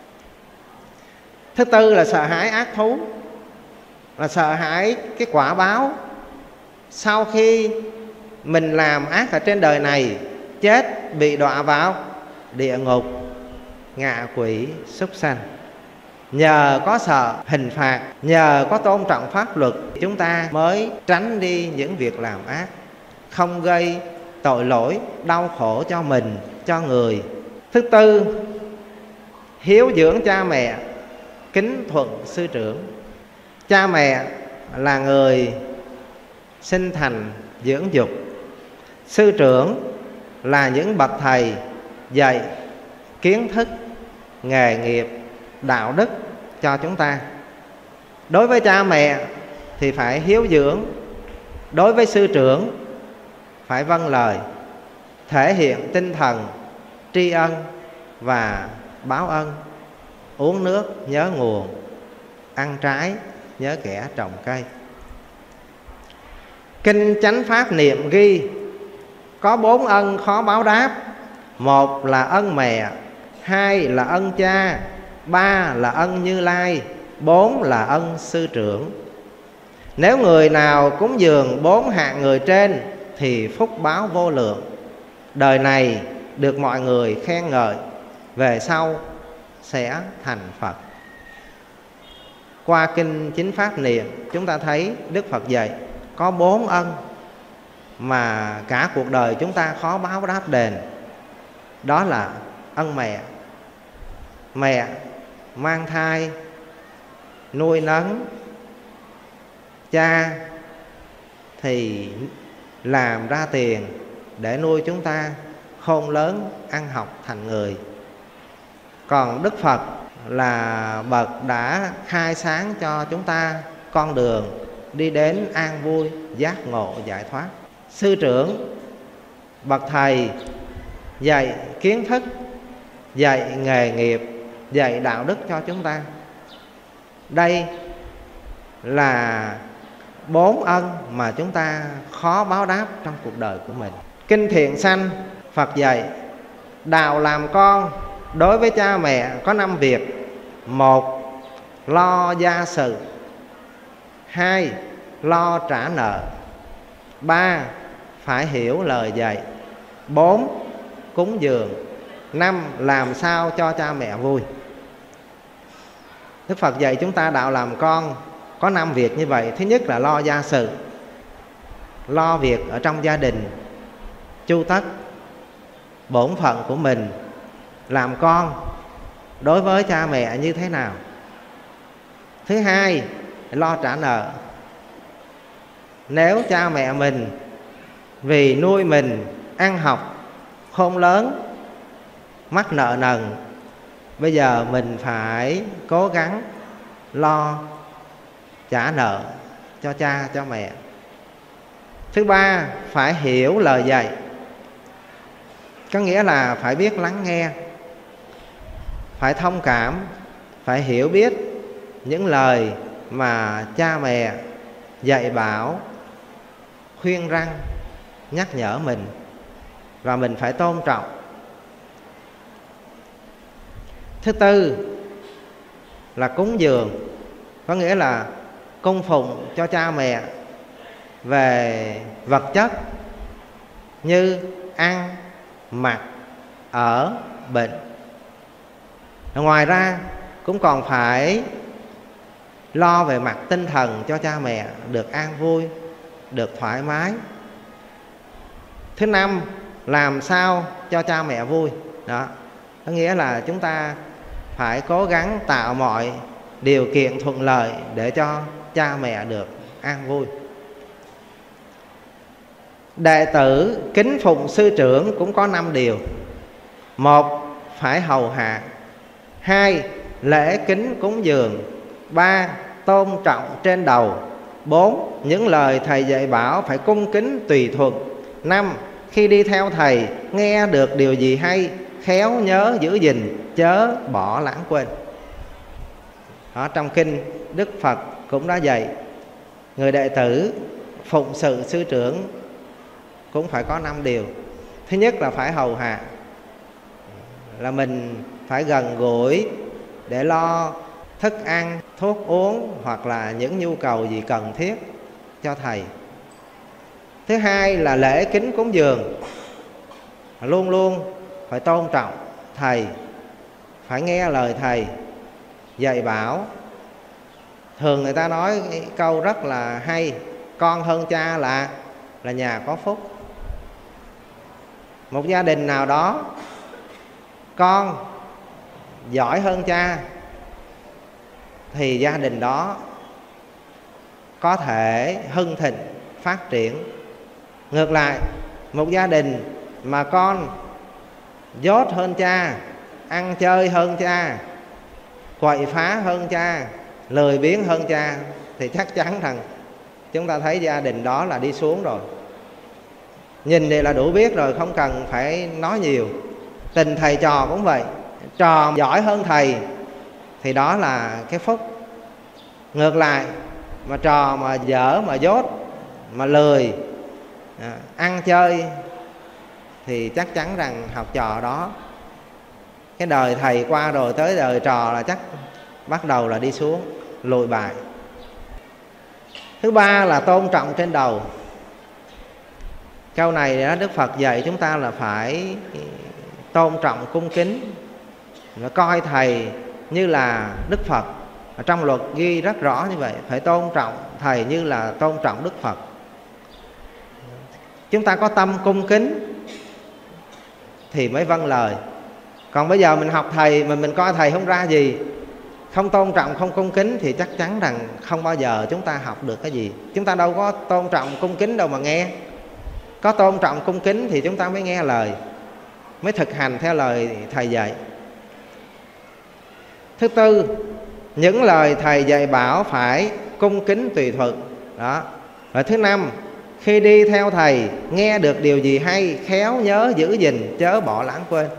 Thứ tư là sợ hãi ác thú, là sợ hãi cái quả báo. Sau khi mình làm ác ở trên đời này, chết bị đọa vào địa ngục, ngạ quỷ, súc sanh. Nhờ có sợ hình phạt, nhờ có tôn trọng pháp luật, chúng ta mới tránh đi những việc làm ác, không gây tội lỗi, đau khổ cho mình, cho người. Thứ tư, hiếu dưỡng cha mẹ, kính thuận sư trưởng. Cha mẹ là người sinh thành dưỡng dục, sư trưởng là những bậc thầy dạy kiến thức, nghề nghiệp, đạo đức cho chúng ta. Đối với cha mẹ thì phải hiếu dưỡng, đối với sư trưởng phải vâng lời, thể hiện tinh thần tri ân và báo ân. Uống nước nhớ nguồn, ăn trái nhớ kẻ trồng cây. Kinh Chánh Pháp Niệm ghi có 4 ân khó báo đáp. 1 là ân mẹ, 2 là ân cha, 3 là ân Như Lai, 4 là ân sư trưởng. Nếu người nào cúng dường 4 hạng người trên thì phúc báo vô lượng. Đời này được mọi người khen ngợi, về sau sẽ thành Phật. Qua kinh Chính Pháp Niệm chúng ta thấy Đức Phật dạy có 4 ân mà cả cuộc đời chúng ta khó báo đáp đền. Đó là ân mẹ. Mẹ mang thai, nuôi nấng. Cha thì làm ra tiền để nuôi chúng ta khôn lớn, ăn học thành người. Còn Đức Phật là bậc đã khai sáng cho chúng ta con đường đi đến an vui, giác ngộ, giải thoát. Sư trưởng, bậc thầy dạy kiến thức, dạy nghề nghiệp, dạy đạo đức cho chúng ta. Đây là 4 ân mà chúng ta khó báo đáp trong cuộc đời của mình. Kinh Thiện Sanh Phật dạy đạo làm con đối với cha mẹ có 5 việc. 1. Lo gia sự. 2. Lo trả nợ. 3. Phải hiểu lời dạy. 4. Cúng dường. 5. Làm sao cho cha mẹ vui. Đức Phật dạy chúng ta đạo làm con có 5 việc như vậy. Thứ nhất là lo gia sự, lo việc ở trong gia đình, chu tất bổn phận của mình làm con đối với cha mẹ như thế nào. Thứ hai, lo trả nợ. Nếu cha mẹ mình vì nuôi mình ăn học khôn lớn, mắc nợ nần, bây giờ mình phải cố gắng lo trả nợ cho cha cho mẹ. Thứ ba, phải hiểu lời dạy, có nghĩa là phải biết lắng nghe, phải thông cảm, phải hiểu biết những lời mà cha mẹ dạy bảo, khuyên răn, nhắc nhở mình, và mình phải tôn trọng. Thứ tư là cúng dường, có nghĩa là cung phụng cho cha mẹ về vật chất như ăn, mặc, ở, bệnh. Ngoài ra cũng còn phải lo về mặt tinh thần cho cha mẹ được an vui, được thoải mái. Thứ năm, làm sao cho cha mẹ vui. Đó, có nghĩa là chúng ta phải cố gắng tạo mọi điều kiện thuận lợi để cho cha mẹ được an vui. Đệ tử kính phụng sư trưởng cũng có 5 điều. 1. Phải hầu hạ. 2. Lễ kính cúng dường. 3. Tôn trọng trên đầu. 4. Những lời thầy dạy bảo phải cung kính tùy thuận. 5. Khi đi theo thầy, nghe được điều gì hay, khéo nhớ giữ gìn, chớ bỏ lãng quên. Ở trong kinh, Đức Phật cũng đã dạy người đệ tử phụng sự sư trưởng cũng phải có 5 điều. Thứ nhất là phải hầu hạ, là mình phải gần gũi để lo thức ăn, thuốc uống hoặc là những nhu cầu gì cần thiết cho thầy. Thứ hai là lễ kính cúng dường, luôn luôn phải tôn trọng thầy, phải nghe lời thầy dạy bảo. Thường người ta nói cái câu rất là hay: con hơn cha là nhà có phúc. Một gia đình nào đó con giỏi hơn cha thì gia đình đó có thể hưng thịnh phát triển. Ngược lại, một gia đình mà con dốt hơn cha, ăn chơi hơn cha, quậy phá hơn cha, lười biếng hơn cha, thì chắc chắn rằng chúng ta thấy gia đình đó là đi xuống rồi. Nhìn thì là đủ biết rồi, không cần phải nói nhiều. Tình thầy trò cũng vậy, trò giỏi hơn thầy thì đó là cái phúc. Ngược lại, mà trò mà dở, mà dốt, mà lười, ăn chơi thì chắc chắn rằng học trò đó, cái đời thầy qua rồi tới đời trò là chắc bắt đầu là đi xuống, lùi bại. Thứ ba là tôn trọng trên đầu. Câu này đó, Đức Phật dạy chúng ta là phải tôn trọng cung kính, và coi thầy như là Đức Phật. Ở trong luật ghi rất rõ như vậy, phải tôn trọng thầy như là tôn trọng Đức Phật. Chúng ta có tâm cung kính thì mới vâng lời. Còn bây giờ mình học thầy mà mình coi thầy không ra gì, không tôn trọng, không cung kính, thì chắc chắn rằng không bao giờ chúng ta học được cái gì. Chúng ta đâu có tôn trọng cung kính đâu mà nghe. Có tôn trọng cung kính thì chúng ta mới nghe lời, mới thực hành theo lời thầy dạy. Thứ tư, những lời thầy dạy bảo phải cung kính tùy thuận. Đó. Rồi thứ năm, khi đi theo thầy, nghe được điều gì hay, khéo nhớ giữ gìn, chớ bỏ lãng quên.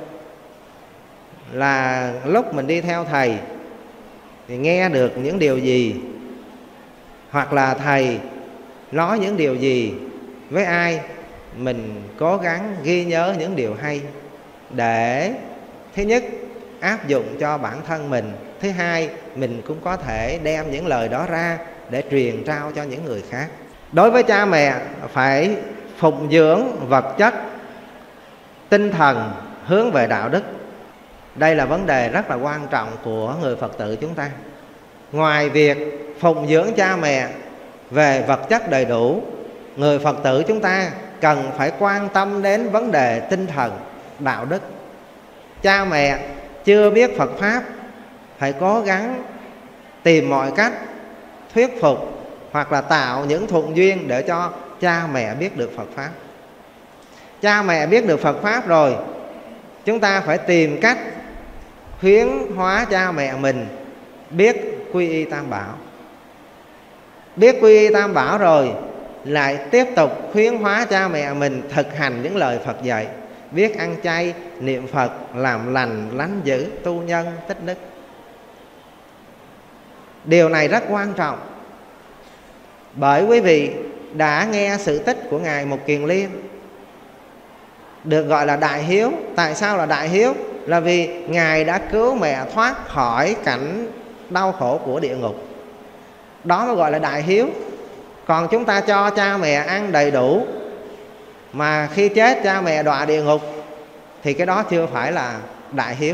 Là lúc mình đi theo thầy thì nghe được những điều gì, hoặc là thầy nói những điều gì với ai, mình cố gắng ghi nhớ những điều hay để thứ nhất áp dụng cho bản thân mình, thứ hai mình cũng có thể đem những lời đó ra để truyền trao cho những người khác. Đối với cha mẹ phải phụng dưỡng vật chất, tinh thần hướng về đạo đức. Đây là vấn đề rất là quan trọng của người Phật tử chúng ta. ngoài việc phụng dưỡng cha mẹ về vật chất đầy đủ, người Phật tử chúng ta cần phải quan tâm đến vấn đề tinh thần, đạo đức. Cha mẹ chưa biết Phật Pháp, phải cố gắng tìm mọi cách thuyết phục hoặc là tạo những thuận duyên để cho cha mẹ biết được Phật Pháp. Cha mẹ biết được Phật Pháp rồi, chúng ta phải tìm cách khuyến hóa cha mẹ mình biết quy y Tam Bảo. Biết quy y Tam Bảo rồi, lại tiếp tục khuyến hóa cha mẹ mình thực hành những lời Phật dạy, biết ăn chay, niệm Phật, làm lành, lánh dữ, tu nhân, tích đức. Điều này rất quan trọng, bởi quý vị đã nghe sự tích của Ngài Mục Kiền Liên, được gọi là đại hiếu. Tại sao là đại hiếu? Là vì Ngài đã cứu mẹ thoát khỏi cảnh đau khổ của địa ngục. Đó mới gọi là đại hiếu. Còn chúng ta cho cha mẹ ăn đầy đủ mà khi chết cha mẹ đọa địa ngục thì cái đó chưa phải là đại hiếu.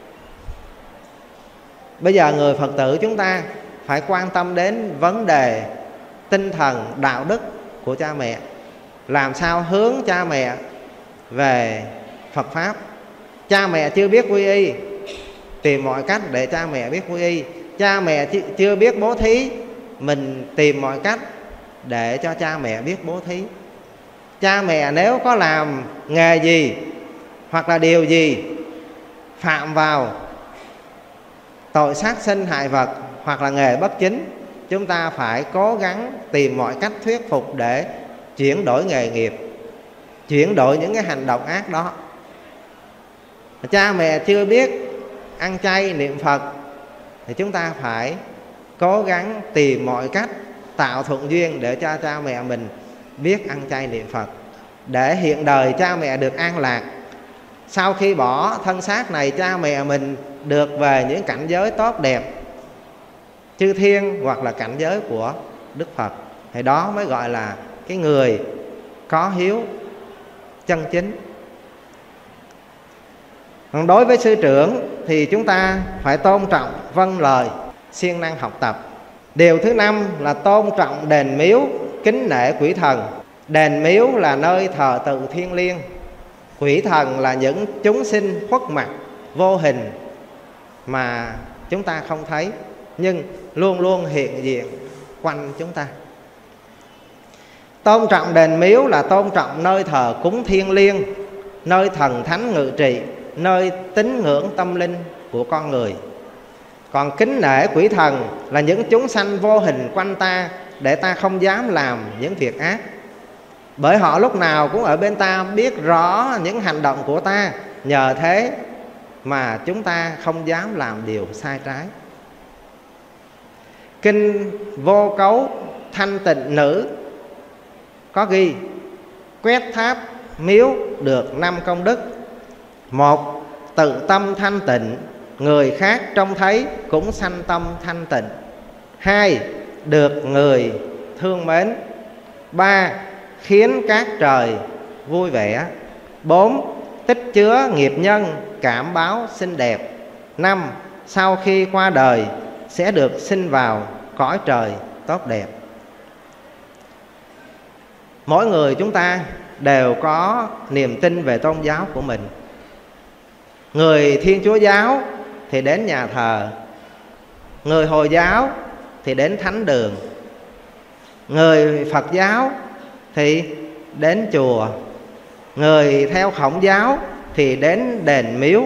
Bây giờ người Phật tử chúng ta phải quan tâm đến vấn đề tinh thần, đạo đức của cha mẹ. Làm sao hướng cha mẹ về Phật Pháp. Cha mẹ chưa biết quy y, tìm mọi cách để cha mẹ biết quy y. Cha mẹ chưa biết bố thí, mình tìm mọi cách để cho cha mẹ biết bố thí. Cha mẹ nếu có làm nghề gì hoặc là điều gì phạm vào tội sát sinh hại vật hoặc là nghề bất chính, chúng ta phải cố gắng tìm mọi cách thuyết phục để chuyển đổi nghề nghiệp, chuyển đổi những cái hành động ác đó. Cha mẹ chưa biết ăn chay niệm Phật thì chúng ta phải cố gắng tìm mọi cách tạo thuận duyên để cho cha mẹ mình biết ăn chay niệm Phật, để hiện đời cha mẹ được an lạc. Sau khi bỏ thân xác này, cha mẹ mình được về những cảnh giới tốt đẹp, chư thiên hoặc là cảnh giới của Đức Phật. Thì đó mới gọi là cái người có hiếu chân chính. Còn đối với sư trưởng thì chúng ta phải tôn trọng, vâng lời, siêng năng học tập. Điều thứ 5 là tôn trọng đền miếu, kính nể quỷ thần. Đền miếu là nơi thờ tự thiêng liêng. Quỷ thần là những chúng sinh khuất mặt, vô hình mà chúng ta không thấy, nhưng luôn luôn hiện diện quanh chúng ta. Tôn trọng đền miếu là tôn trọng nơi thờ cúng thiêng liêng, nơi thần thánh ngự trị, nơi tín ngưỡng tâm linh của con người. Còn kính nể quỷ thần là những chúng sanh vô hình quanh ta, để ta không dám làm những việc ác, bởi họ lúc nào cũng ở bên ta, biết rõ những hành động của ta. Nhờ thế mà chúng ta không dám làm điều sai trái. Kinh Vô Cấu Thanh Tịnh Nữ có ghi: quét tháp miếu được 5 công đức. 1. Tự tâm thanh tịnh, người khác trông thấy cũng sanh tâm thanh tịnh. 2. Được người thương mến. 3. Khiến các trời vui vẻ. 4. Tích chứa nghiệp nhân, cảm báo xinh đẹp. 5. Sau khi qua đời sẽ được sinh vào cõi trời tốt đẹp. Mỗi người chúng ta đều có niềm tin về tôn giáo của mình. Người Thiên Chúa giáo thì đến nhà thờ, người Hồi giáo thì đến thánh đường, người Phật giáo thì đến chùa, người theo Khổng giáo thì đến đền miếu,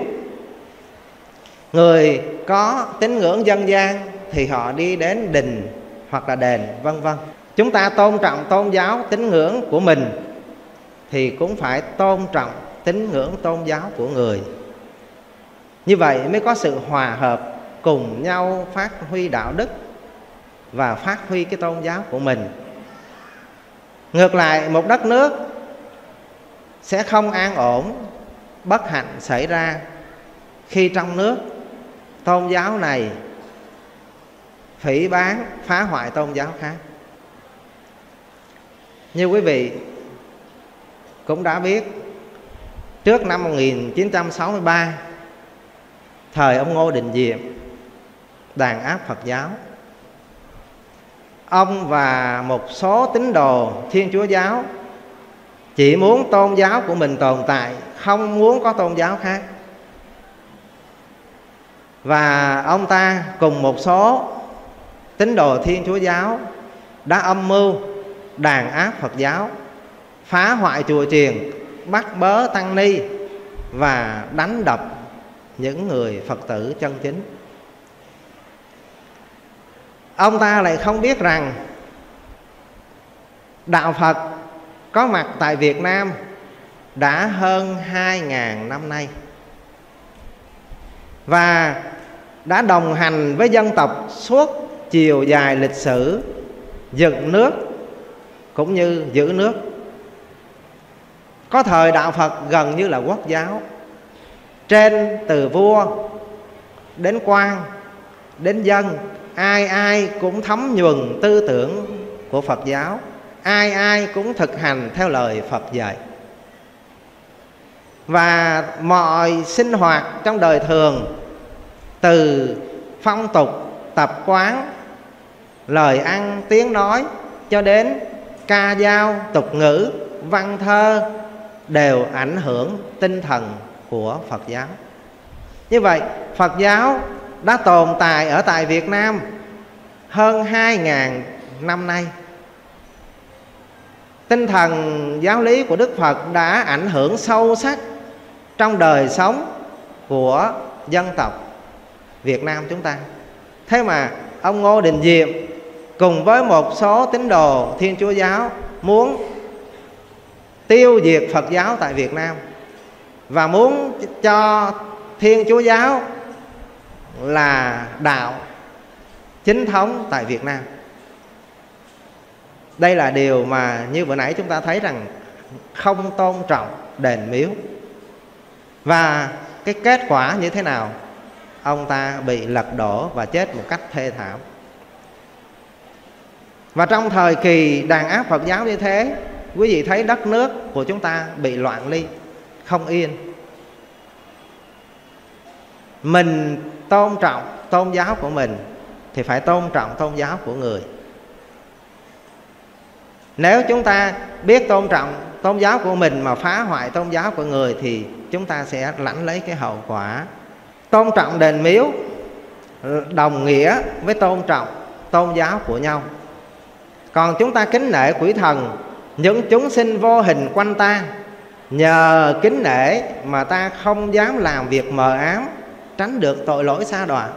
người có tín ngưỡng dân gian thì họ đi đến đình hoặc là đền, vân vân. Chúng ta tôn trọng tôn giáo tín ngưỡng của mình thì cũng phải tôn trọng tín ngưỡng tôn giáo của người. Như vậy mới có sự hòa hợp, cùng nhau phát huy đạo đức và phát huy cái tôn giáo của mình. Ngược lại, một đất nước sẽ không an ổn, bất hạnh xảy ra khi trong nước tôn giáo này phỉ báng, phá hoại tôn giáo khác. Như quý vị cũng đã biết, trước năm 1963, thời ông Ngô Đình Diệm đàn áp Phật giáo, ông và một số tín đồ Thiên Chúa giáo chỉ muốn tôn giáo của mình tồn tại, không muốn có tôn giáo khác. Và ông ta cùng một số tín đồ Thiên Chúa giáo đã âm mưu đàn áp Phật giáo, phá hoại chùa chiền, bắt bớ tăng ni và đánh đập những người Phật tử chân chính. Ông ta lại không biết rằng đạo Phật có mặt tại Việt Nam đã hơn 2.000 năm nay và đã đồng hành với dân tộc suốt chiều dài lịch sử dựng nước cũng như giữ nước. Có thời đạo Phật gần như là quốc giáo, trên từ vua đến quan đến dân, ai ai cũng thấm nhuần tư tưởng của Phật giáo, ai ai cũng thực hành theo lời Phật dạy. Và mọi sinh hoạt trong đời thường, từ phong tục, tập quán, lời ăn, tiếng nói cho đến ca dao, tục ngữ, văn thơ đều ảnh hưởng tinh thần của Phật giáo. Như vậy Phật giáo đã tồn tại ở tại Việt Nam hơn 2.000 năm nay. Tinh thần giáo lý của Đức Phật đã ảnh hưởng sâu sắc trong đời sống của dân tộc Việt Nam chúng ta. Thế mà ông Ngô Đình Diệm cùng với một số tín đồ Thiên Chúa giáo muốn tiêu diệt Phật giáo tại Việt Nam và muốn cho Thiên Chúa giáo là đạo chính thống tại Việt Nam. Đây là điều mà như vừa nãy chúng ta thấy rằng không tôn trọng đền miếu. Và cái kết quả như thế nào? Ông ta bị lật đổ và chết một cách thê thảm. Và trong thời kỳ đàn áp Phật giáo như thế, quý vị thấy đất nước của chúng ta bị loạn ly, không yên. Mình tôn trọng tôn giáo của mình thì phải tôn trọng tôn giáo của người. Nếu chúng ta biết tôn trọng tôn giáo của mình mà phá hoại tôn giáo của người thì chúng ta sẽ lãnh lấy cái hậu quả. Tôn trọng đền miếu đồng nghĩa với tôn trọng tôn giáo của nhau. Còn chúng ta kính nể quỷ thần, những chúng sinh vô hình quanh ta, nhờ kính nể mà ta không dám làm việc mờ ám, tránh được tội lỗi sa đọa.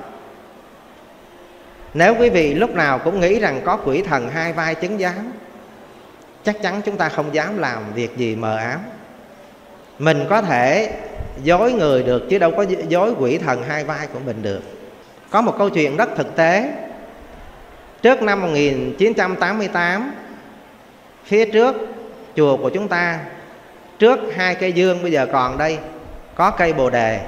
Nếu quý vị lúc nào cũng nghĩ rằng có quỷ thần hai vai chứng giám, chắc chắn chúng ta không dám làm việc gì mờ ám. Mình có thể dối người được chứ đâu có dối quỷ thần hai vai của mình được. Có một câu chuyện rất thực tế. Trước năm 1988, phía trước chùa của chúng ta, trước hai cây dương bây giờ còn đây, có cây Bồ Đề.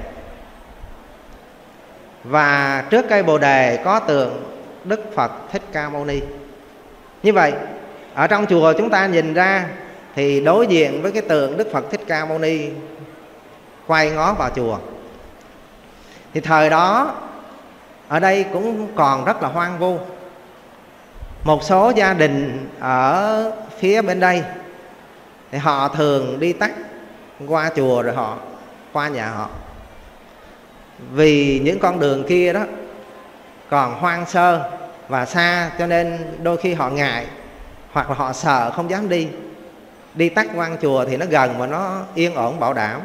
Và trước cây Bồ Đề có tượng Đức Phật Thích Ca Mâu Ni. Như vậy ở trong chùa chúng ta nhìn ra thì đối diện với cái tượng Đức Phật Thích Ca Mâu Ni quay ngó vào chùa. Thì thời đó ở đây cũng còn rất là hoang vu. Một số gia đình ở phía bên đây thì họ thường đi tắt qua chùa rồi họ qua nhà họ. Vì những con đường kia đó còn hoang sơ và xa, cho nên đôi khi họ ngại hoặc là họ sợ không dám đi. Đi tắt qua chùa thì nó gần và nó yên ổn bảo đảm.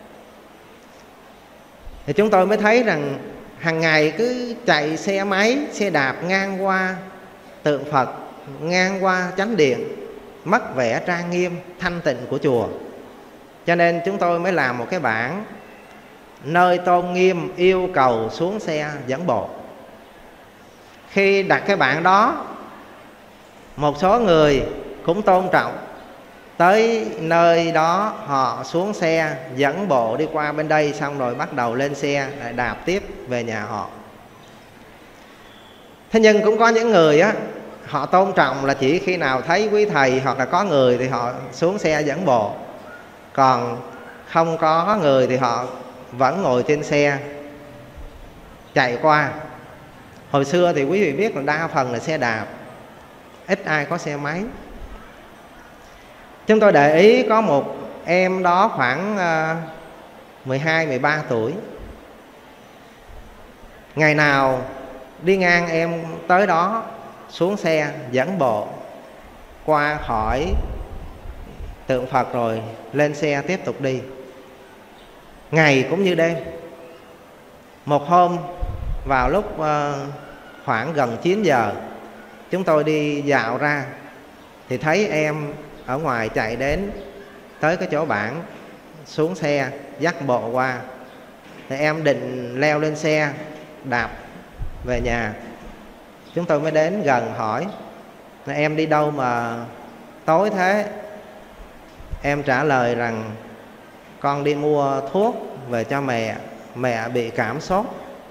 Thì chúng tôi mới thấy rằng hàng ngày cứ chạy xe máy, xe đạp ngang qua tượng Phật, ngang qua chánh điện, mất vẻ trang nghiêm, thanh tịnh của chùa. Cho nên chúng tôi mới làm một cái bảng nơi tôn nghiêm yêu cầu xuống xe dẫn bộ. Khi đặt cái bảng đó, một số người cũng tôn trọng, tới nơi đó họ xuống xe dẫn bộ đi qua bên đây, xong rồi bắt đầu lên xe lại đạp tiếp về nhà họ. Thế nhưng cũng có những người á, họ tôn trọng là chỉ khi nào thấy quý thầy hoặc là có người thì họ xuống xe dẫn bộ. Còn không có người thì họ vẫn ngồi trên xe chạy qua. Hồi xưa thì quý vị biết là đa phần là xe đạp. ít ai có xe máy. Chúng tôi để ý có một em đó khoảng 12-13 tuổi. Ngày nào đi ngang em tới đó, xuống xe dẫn bộ qua khỏi tượng Phật rồi lên xe tiếp tục đi. Ngày cũng như đêm. Một hôm vào lúc khoảng gần 9 giờ, chúng tôi đi dạo ra thì thấy em ở ngoài chạy đến tới cái chỗ bản, xuống xe dắt bộ qua. Thì em định leo lên xe đạp về nhà. Chúng tôi mới đến gần hỏi em đi đâu mà tối thế. Em trả lời rằng con đi mua thuốc về cho mẹ, mẹ bị cảm sốt.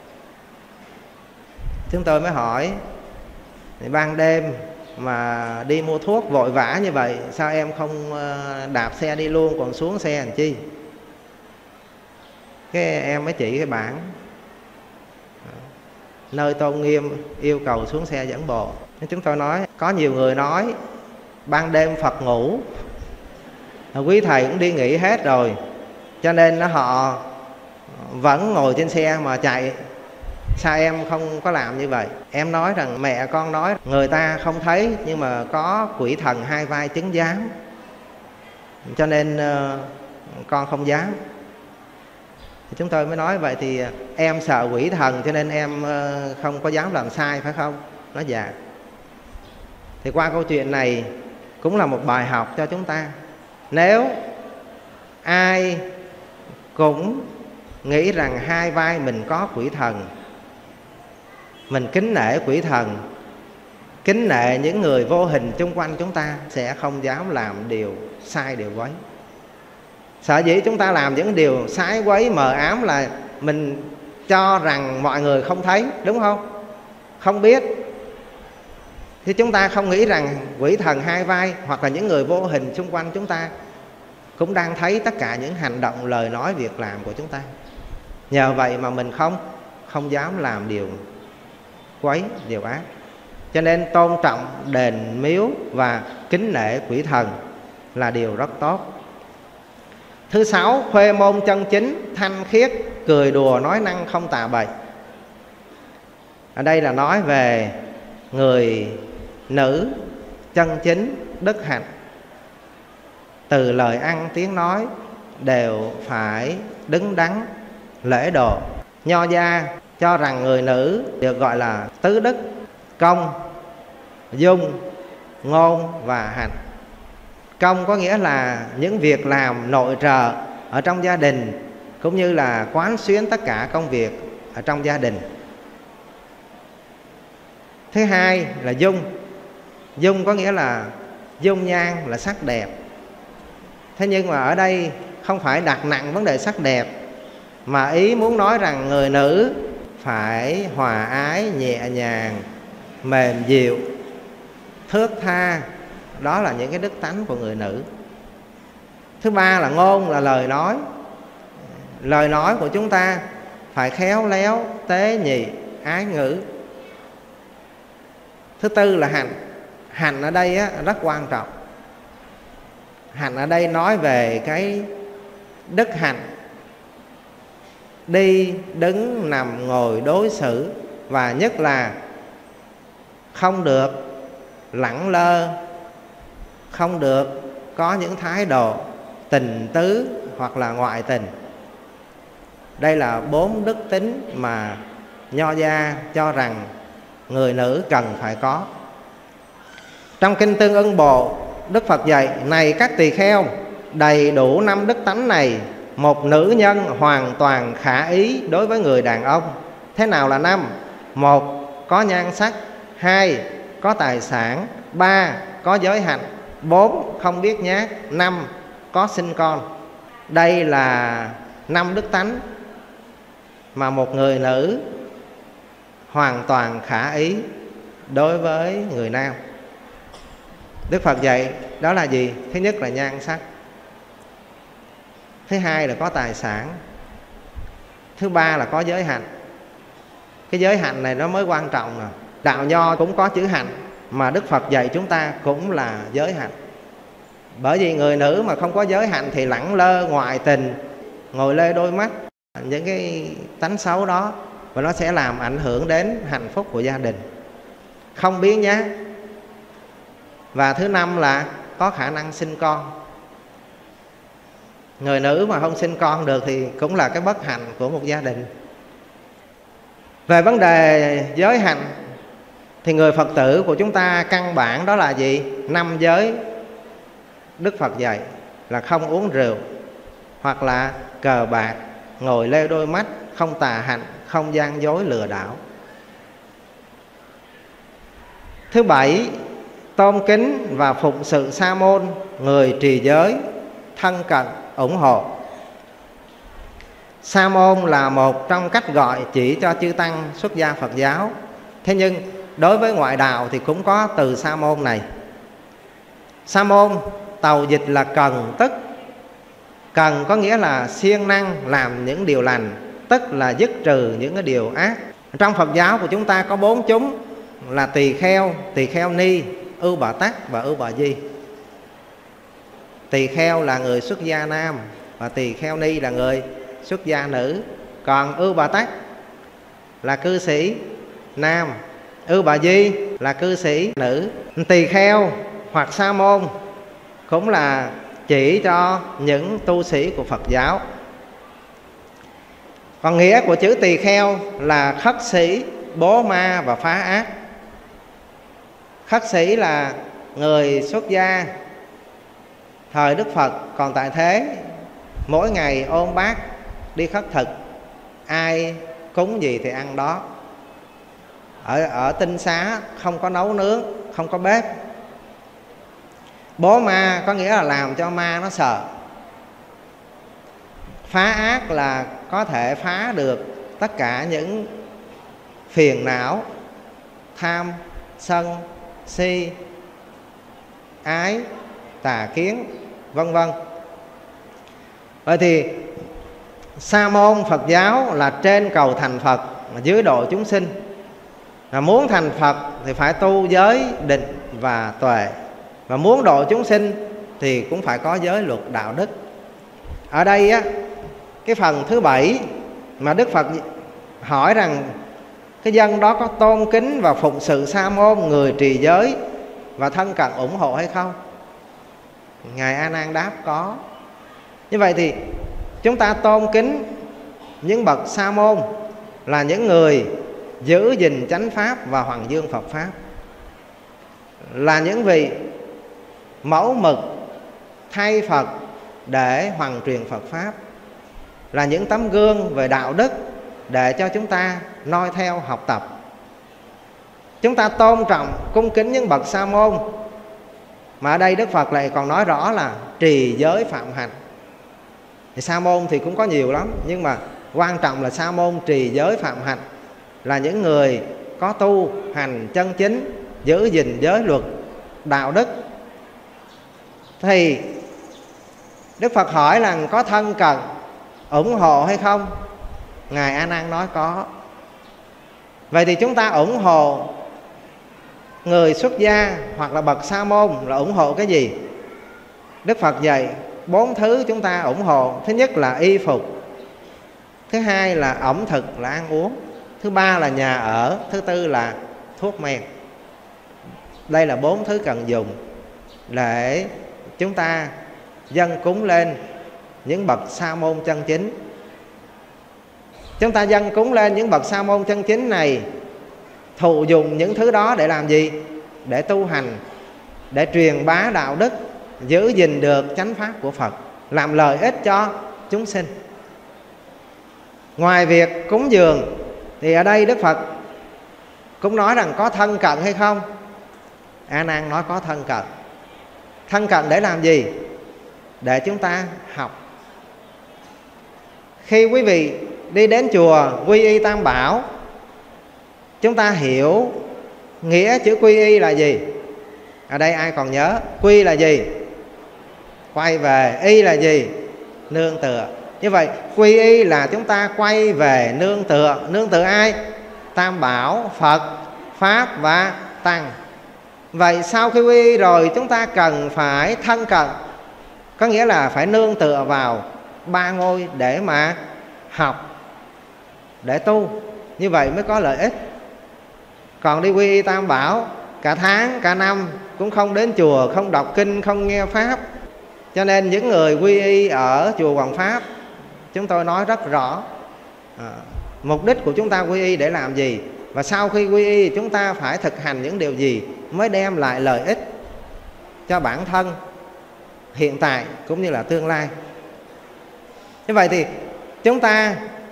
Chúng tôi mới hỏi ban đêm mà đi mua thuốc vội vã như vậy, sao em không đạp xe đi luôn, còn xuống xe làm chi? Cái em mới chỉ cái bảng nơi tôn nghiêm yêu cầu xuống xe dẫn bộ. Chúng tôi nói có nhiều người nói ban đêm Phật ngủ, quý thầy cũng đi nghỉ hết rồi, cho nên họ vẫn ngồi trên xe mà chạy. Sao em không có làm như vậy? Em nói rằng mẹ con nói người ta không thấy, nhưng mà có quỷ thần hai vai chứng giám, cho nên con không dám. Chúng tôi mới nói vậy thì em sợ quỷ thần cho nên em không có dám làm sai phải không? Nói dạ. Thì qua câu chuyện này cũng là một bài học cho chúng ta. Nếu ai cũng nghĩ rằng hai vai mình có quỷ thần, mình kính nể quỷ thần, kính nể những người vô hình chung quanh chúng ta, sẽ không dám làm điều sai điều quấy. Sở dĩ chúng ta làm những điều sai quấy mờ ám là mình cho rằng mọi người không thấy, đúng không? Không biết. Thì chúng ta không nghĩ rằng quỷ thần hai vai hoặc là những người vô hình xung quanh chúng ta cũng đang thấy tất cả những hành động, lời nói, việc làm của chúng ta. Nhờ vậy mà mình không dám làm điều quấy, điều ác. Cho nên tôn trọng đền miếu và kính nể quỷ thần là điều rất tốt. Thứ 6, khuê môn chân chính, thanh khiết, cười đùa nói năng không tà bậy. Ở đây là nói về người nữ chân chính, đức hạnh. Từ lời ăn tiếng nói đều phải đứng đắn, lễ độ. Nho gia cho rằng người nữ được gọi là tứ đức: công, dung, ngôn và hạnh. Công có nghĩa là những việc làm nội trợ ở trong gia đình, cũng như là quán xuyến tất cả công việc ở trong gia đình. Thứ hai là dung. Dung có nghĩa là dung nhan, là sắc đẹp. Thế nhưng mà ở đây không phải đặt nặng vấn đề sắc đẹp, mà ý muốn nói rằng người nữ phải hòa ái, nhẹ nhàng, mềm dịu, thướt tha. Đó là những cái đức tánh của người nữ. Thứ ba là ngôn, là lời nói. Lời nói của chúng ta phải khéo léo, tế nhị, ái ngữ. Thứ tư là hạnh. Hạnh ở đây rất quan trọng. Hạnh ở đây nói về cái đức hạnh: đi, đứng, nằm, ngồi, đối xử. Và nhất là không được lẳng lơ, không được có những thái độ tình tứ hoặc là ngoại tình. Đây là 4 đức tính mà Nho gia cho rằng người nữ cần phải có. Trong Kinh Tương Ưng Bộ, Đức Phật dạy: này các tỳ kheo, đầy đủ 5 đức tánh này, một nữ nhân hoàn toàn khả ý đối với người đàn ông. Thế nào là 5? 1. Có nhan sắc. 2. Có tài sản. 3. Có giới hạnh. 4. Không biết nhát. 5. Có sinh con. Đây là 5 đức tánh mà một người nữ hoàn toàn khả ý đối với người nam. Đức Phật dạy đó là gì? Thứ nhất là nhan sắc. Thứ hai là có tài sản. Thứ ba là có giới hạnh. Cái giới hạnh này nó mới quan trọng nè. Đạo Nho cũng có chữ hạnh, mà Đức Phật dạy chúng ta cũng là giới hạnh. Bởi vì người nữ mà không có giới hạnh thì lẳng lơ, ngoại tình, ngồi lê đôi mắt, những cái tánh xấu đó, và nó sẽ làm ảnh hưởng đến hạnh phúc của gia đình. Không biến nhá. Và thứ năm là có khả năng sinh con. Người nữ mà không sinh con được thì cũng là cái bất hạnh của một gia đình. Về vấn đề giới hạnh thì người Phật tử của chúng ta căn bản đó là gì? 5 giới Đức Phật dạy là không uống rượu, hoặc là cờ bạc, ngồi lê đôi mắt, không tà hạnh, không gian dối lừa đảo. Thứ 7, tôn kính và phụng sự sa môn, người trì giới, thân cận, ủng hộ. Sa môn là một trong cách gọi chỉ cho chư tăng xuất gia Phật giáo. Thế nhưng đối với ngoại đạo thì cũng có từ sa môn này. Sa môn tàu dịch là cần tức. Cần có nghĩa là siêng năng làm những điều lành, tức là dứt trừ những cái điều ác. Trong Phật giáo của chúng ta có 4 chúng là tỳ kheo ni, ưu bà tắc và ưu bà di. Tỳ kheo là người xuất gia nam và tỳ kheo ni là người xuất gia nữ. Còn ưu bà tắc là cư sĩ nam, ưu bà di là cư sĩ nữ. Tỳ kheo hoặc sa môn cũng là chỉ cho những tu sĩ của Phật giáo. Còn nghĩa của chữ tỳ kheo là khất sĩ, bố ma và phá ác. Khất sĩ là người xuất gia thời Đức Phật còn tại thế, mỗi ngày ôm bát đi khất thực, ai cúng gì thì ăn đó. Ở tinh xá không có nấu nướng, không có bếp. Bố ma có nghĩa là làm cho ma nó sợ. Phá ác là có thể phá được tất cả những phiền não, tham, sân, si, ái, tà kiến, vân vân. Vậy thì sa môn Phật giáo là trên cầu thành Phật, dưới độ chúng sinh. Là muốn thành Phật thì phải tu giới, định và tuệ. Và muốn độ chúng sinh thì cũng phải có giới luật đạo đức. Ở đây á, cái phần thứ 7 mà Đức Phật hỏi rằng cái dân đó có tôn kính và phụng sự sa môn, người trì giới và thân cận ủng hộ hay không? Ngài A Nan đáp có. Như vậy thì chúng ta tôn kính những bậc sa môn là những người giữ gìn chánh pháp và hoàng dương Phật pháp, là những vị mẫu mực thay Phật để hoàn truyền Phật pháp, là những tấm gương về đạo đức để cho chúng ta noi theo học tập. Chúng ta tôn trọng, cung kính những bậc sa môn, mà ở đây Đức Phật lại còn nói rõ là trì giới phạm hạnh. Thì sa môn thì cũng có nhiều lắm, nhưng mà quan trọng là sa môn trì giới phạm hạnh, là những người có tu hành chân chính, giữ gìn giới luật đạo đức. Thì Đức Phật hỏi là có thân cận ủng hộ hay không? Ngài A Nan nói có. Vậy thì chúng ta ủng hộ người xuất gia hoặc là bậc sa môn là ủng hộ cái gì? Đức Phật dạy 4 thứ chúng ta ủng hộ. Thứ nhất là y phục, thứ hai là ẩm thực là ăn uống, thứ ba là nhà ở, thứ tư là thuốc men. Đây là 4 thứ cần dùng để chúng ta dâng cúng lên những bậc sa môn chân chính. Chúng ta dâng cúng lên những bậc sa môn chân chính này, thụ dùng những thứ đó để làm gì? Để tu hành, để truyền bá đạo đức, giữ gìn được chánh pháp của Phật, làm lợi ích cho chúng sinh. Ngoài việc cúng dường thì ở đây Đức Phật cũng nói rằng có thân cận hay không? A Nan nói có thân cận. Thân cận để làm gì? Để chúng ta học. Khi quý vị đi đến chùa quy y Tam Bảo, chúng ta hiểu nghĩa chữ quy y là gì? Ở đây ai còn nhớ? Quy là gì? Quay về. Y là gì? Nương tựa. Như vậy quy y là chúng ta quay về nương tựa. Nương tựa ai? Tam Bảo, Phật, Pháp và Tăng. Vậy sau khi quy y rồi chúng ta cần phải thân cận, có nghĩa là phải nương tựa vào ba ngôi để mà học, để tu. Như vậy mới có lợi ích. Còn đi quy y Tam Bảo cả tháng, cả năm cũng không đến chùa, không đọc kinh, không nghe Pháp. Cho nên những người quy y ở chùa Hoàng Pháp, chúng tôi nói rất rõ mục đích của chúng ta quy y để làm gì, và sau khi quy y chúng ta phải thực hành những điều gì mới đem lại lợi ích cho bản thân hiện tại cũng như là tương lai. Như vậy thì chúng ta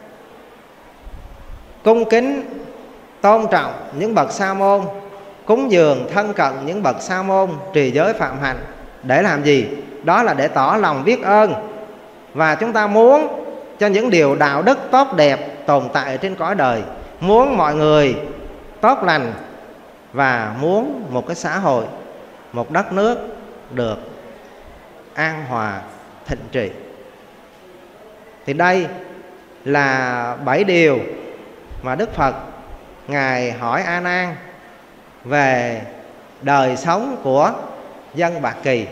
cung kính tôn trọng những bậc sa môn, cúng dường thân cận những bậc sa môn, trì giới phạm hạnh để làm gì? Đó là để tỏ lòng biết ơn, và chúng ta muốn cho những điều đạo đức tốt đẹp tồn tại trên cõi đời, muốn mọi người tốt lành, và muốn một cái xã hội, một đất nước được an hòa thịnh trị. Thì đây là 7 điều mà Đức Phật Ngài hỏi A Nan về đời sống của dân Bạc Kỳ.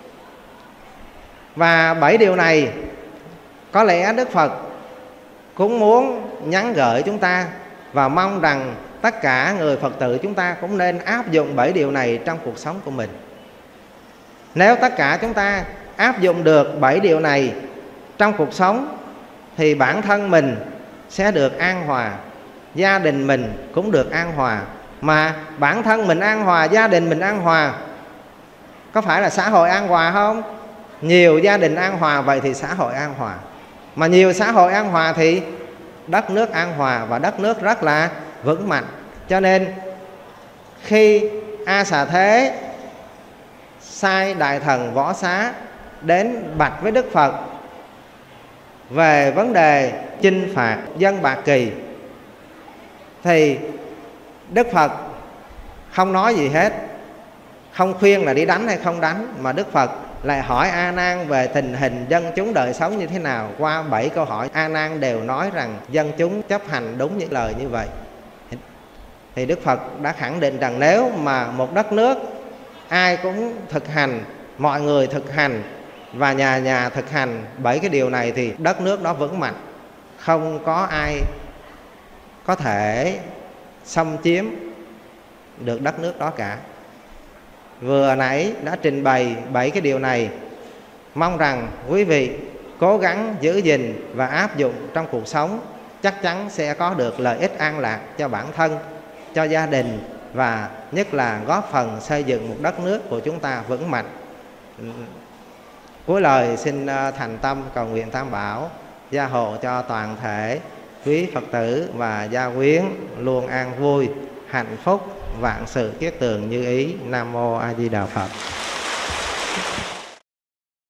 Và 7 điều này có lẽ Đức Phật cũng muốn nhắn gửi chúng ta, và mong rằng tất cả người Phật tử chúng ta cũng nên áp dụng 7 điều này trong cuộc sống của mình. Nếu tất cả chúng ta áp dụng được 7 điều này trong cuộc sống thì bản thân mình sẽ được an hòa, gia đình mình cũng được an hòa. Mà bản thân mình an hòa, gia đình mình an hòa, có phải là xã hội an hòa không? Nhiều gia đình an hòa, vậy thì xã hội an hòa. Mà nhiều xã hội an hòa thì đất nước an hòa, và đất nước rất là vững mạnh. Cho nên khi A Xà Thế sai Đại Thần Võ Xá đến bạch với Đức Phật về vấn đề chinh phạt dân Bạc Kỳ, thì Đức Phật không nói gì hết, không khuyên là đi đánh hay không đánh, mà Đức Phật lại hỏi A Nan về tình hình dân chúng đời sống như thế nào. Qua 7 câu hỏi, A Nan đều nói rằng dân chúng chấp hành đúng những lời như vậy. Thì Đức Phật đã khẳng định rằng nếu mà một đất nước ai cũng thực hành, mọi người thực hành, và nhà nhà thực hành 7 cái điều này, thì đất nước đó vững mạnh, không có ai có thể xâm chiếm được đất nước đó cả. Vừa nãy đã trình bày 7 cái điều này, mong rằng quý vị cố gắng giữ gìn và áp dụng trong cuộc sống, chắc chắn sẽ có được lợi ích an lạc cho bản thân, cho gia đình, và nhất là góp phần xây dựng một đất nước của chúng ta vững mạnh. Cuối lời xin thành tâm cầu nguyện Tam Bảo gia hộ cho toàn thể quý Phật tử và gia quyến luôn an vui, hạnh phúc, vạn sự kiết tường như ý. Nam Mô A Di Đà Phật.